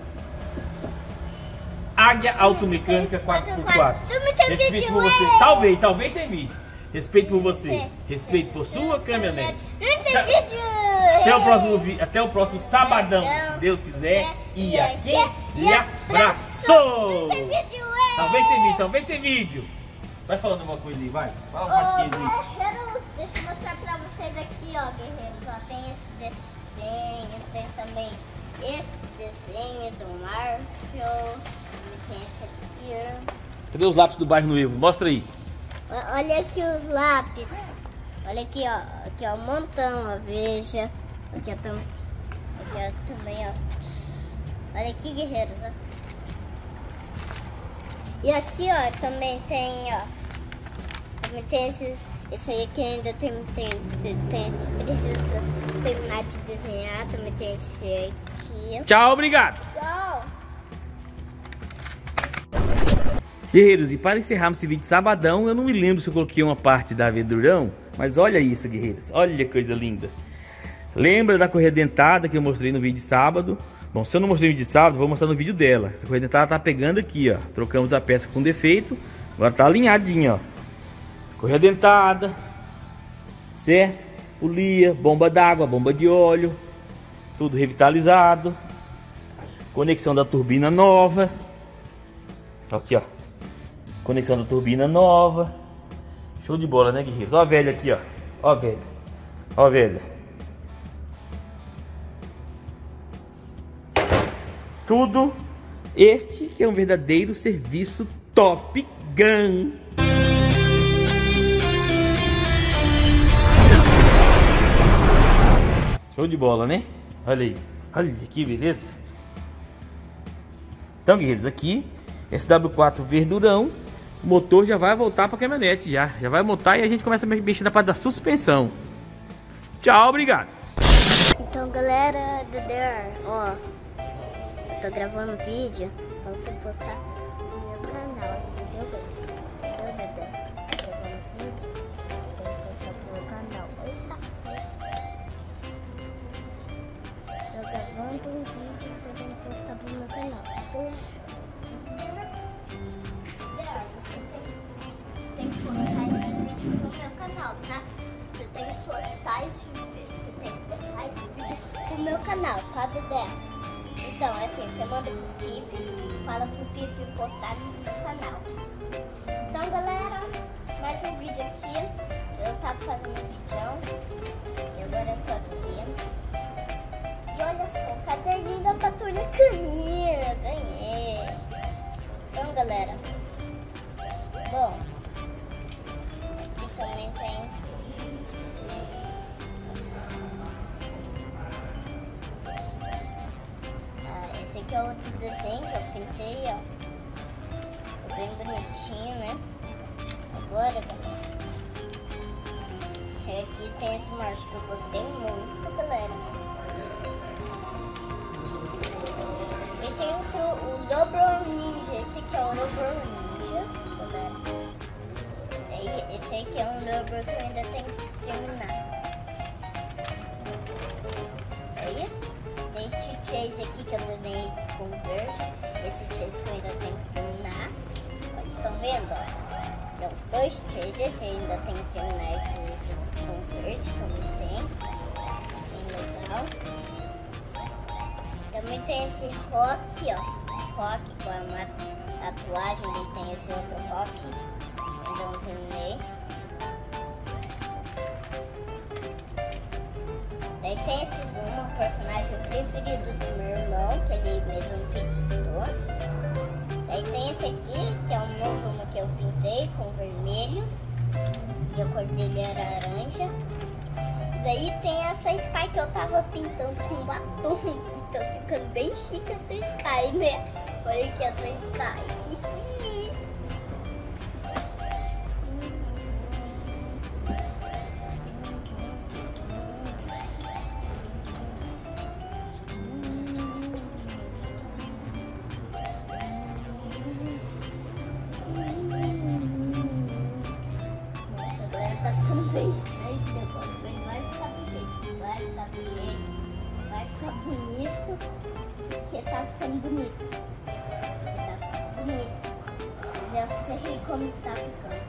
Águia Automecânica 4x4. Respeito por você. Talvez tenha vídeo. Respeito por você. Respeito por sua caminhonete. Não tem vídeo. Até o próximo sabadão, se Deus quiser. E aquele abraço. Não tem vídeo, Talvez tenha vídeo. Vai falando alguma coisa aí, vai. Fala uma pasquinha aí. Guerreiros, deixa eu mostrar pra vocês aqui, ó, guerreiros. Ó, tem esse desenho, tem também esse desenho do Marshall. Tem esse aqui, ó. Cadê os lápis do bairro Noivo? Mostra aí. Olha aqui os lápis. Olha aqui, ó. Aqui, ó, um montão, ó. Veja. Aqui, ó, também, ó. Olha aqui, guerreiros, ó. E aqui, ó, também tem, ó. Também tem esse aí que ainda precisa terminar de desenhar. Também tem esse aqui. Tchau, obrigado. Tchau. Guerreiros, e para encerrarmos esse vídeo sabadão, eu não me lembro se eu coloquei uma parte da Vedurão, mas olha isso, guerreiros, olha que coisa linda. Lembra da correia dentada que eu mostrei no vídeo de sábado? Bom, se eu não mostrei no vídeo de sábado, vou mostrar no vídeo dela. Essa correia dentada tá pegando aqui, ó. Trocamos a peça com defeito, agora tá alinhadinha, ó. Correia dentada, certo? Polia, bomba d'água, bomba de óleo, tudo revitalizado. Conexão da turbina nova. Aqui, ó. Conexão da turbina nova. Show de bola, né, guerreiros? Ó a velha aqui, ó. Ó a velha. Ó a velha. Tudo este que é um verdadeiro serviço Top Gun. Show de bola, né? Olha aí. Olha que beleza. Então, guerreiros, aqui SW4 verdurão. O motor já vai voltar para a caminhonete, já vai montar e a gente começa a mexer na parte da suspensão. Tchau, obrigado. Então, galera, ó, eu tô gravando vídeo pra você postar no meu canal, entendeu, Dedé? Tô gravando vídeo, tem que postar pro meu canal. Eita. Tô gravando um vídeo, você tem que postar pro meu canal, tá? Tem que postar esse vídeo pro meu canal, tá? Você tem que postar esse vídeo pro meu canal, tá, Dedé? Então, é assim, você manda pro Pipe, fala pro Pipe postar no meu canal. Então, galera, mais um vídeo aqui. Eu tava fazendo um vídeo e agora eu tô aqui. E olha só, caderninho da Patrulha Canina, ganhei. Então, galera, bom, aqui também tem esse aqui é outro desenho que eu pintei, ó. É bem bonitinho, né? Agora, galera, aqui tem esse marcho que eu gostei muito, galera. E tem o Dobro Ninja. Esse aqui é o Dobro Ninja, galera. E esse aqui é um Dobro que eu ainda tenho que terminar. Aí, tem esse chase aqui que eu desenhei com verde. Esse chase que eu ainda tenho que terminar. Vocês estão vendo, ó? Tem os dois chases, esse eu ainda tenho que terminar esse com verde, também tem. Bem legal. Também tem esse rock, ó. Rock com uma tatuagem, ele tem esse outro rock. Ainda não terminei. Daí tem esse Zuma, o personagem preferido do meu irmão, que ele mesmo pintou. Daí tem esse aqui, que é um novo Zuma que eu pintei com vermelho. E a cor dele era laranja. Daí tem essa Sky que eu tava pintando com batom. Tá ficando bem chique essa Sky, né? Olha aqui essa Sky. Tá ficando bem esse negócio, vai ficar do jeito, vai ficar bonito, porque tá ficando bonito, já sei como tá ficando,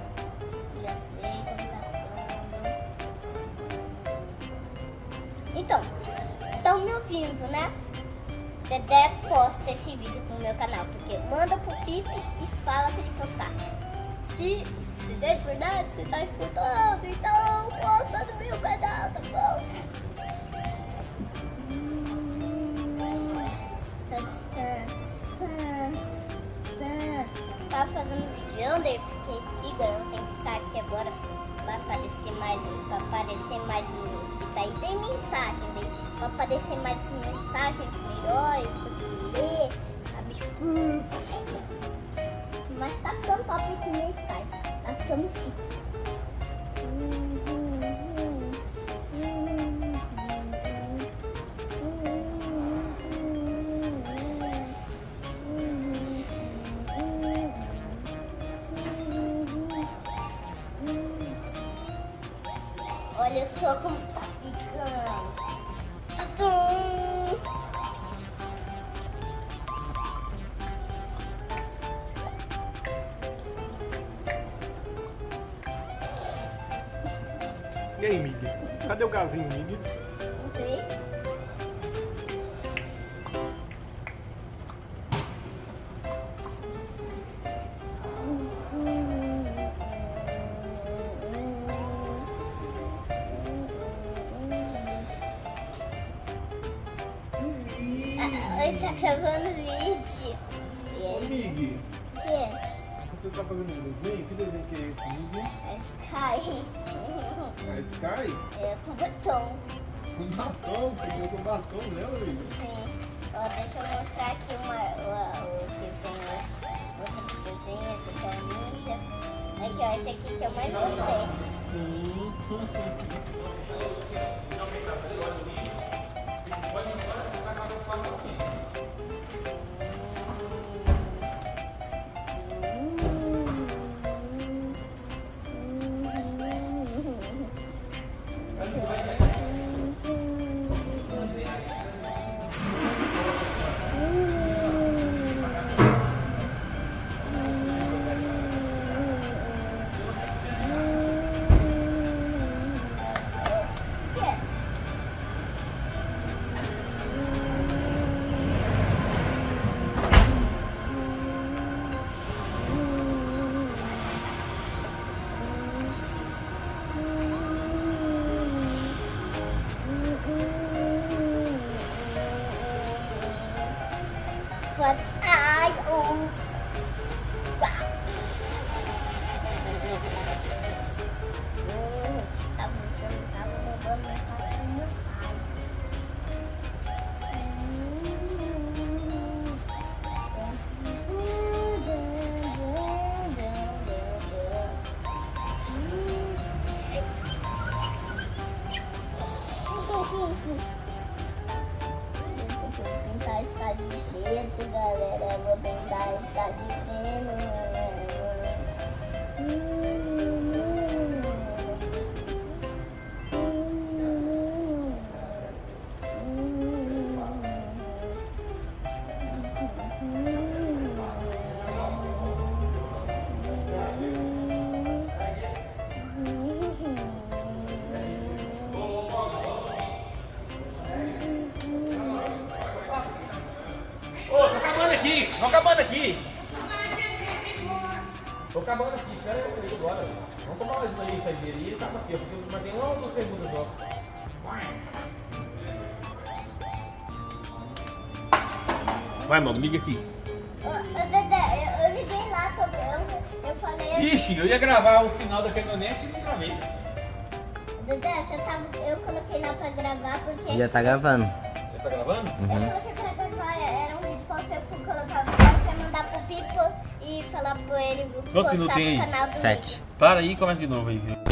Então, estão me ouvindo, né? Dedé posta esse vídeo no meu canal, porque manda pro Pipe e fala pra ele postar. Se é verdade, você tá escutando, então posta no meu canal, tá bom? Tava fazendo vídeo, daí fiquei aqui, agora eu tenho que ficar aqui agora. Vai aparecer mais o que tá aí. Tem mensagem, daí vai aparecer mais mensagens melhores, conseguir ler, sabe? Mas tá ficando top aqui no Skype. Tá ficando chique. Olha só como tá ficando. E aí, Mig? Cadê o gazinho, Mig? Não sei. Ele tá gravando vídeo. Ô, Mig. O quê? Você tá fazendo um desenho? Que desenho que é esse, Mig? É Sky. É Sky? É com batom. Com batom? Você viu com batom, né, Mig? Sim. Ó, deixa eu mostrar aqui o que tem outros desenhos, esse é ninja. Aqui, ó, esse aqui que eu mais gostei. Pintar a escada de preto, galera. Eu vou pintar a escada de preto. Tô acabando aqui. Tô acabando aqui, espera aí agora. Vamos tomar mais uma lista dele e ele acaba aqui, porque tem uma ou duas perguntas só. Vai, mano, liga aqui. Dedé, eu liguei lá também. Eu falei assim. Ixi, eu ia gravar o final da caminhonete e não gravei. Dedé, eu coloquei lá pra gravar porque... Já tá gravando. Já tá gravando? Eu coloquei pra gravar, era um vídeo pra você colocar, pra você mandar pro Pipo e falar pra ele Quantos minutos postar tem no aí? canal do 7. Para aí e começa de novo aí.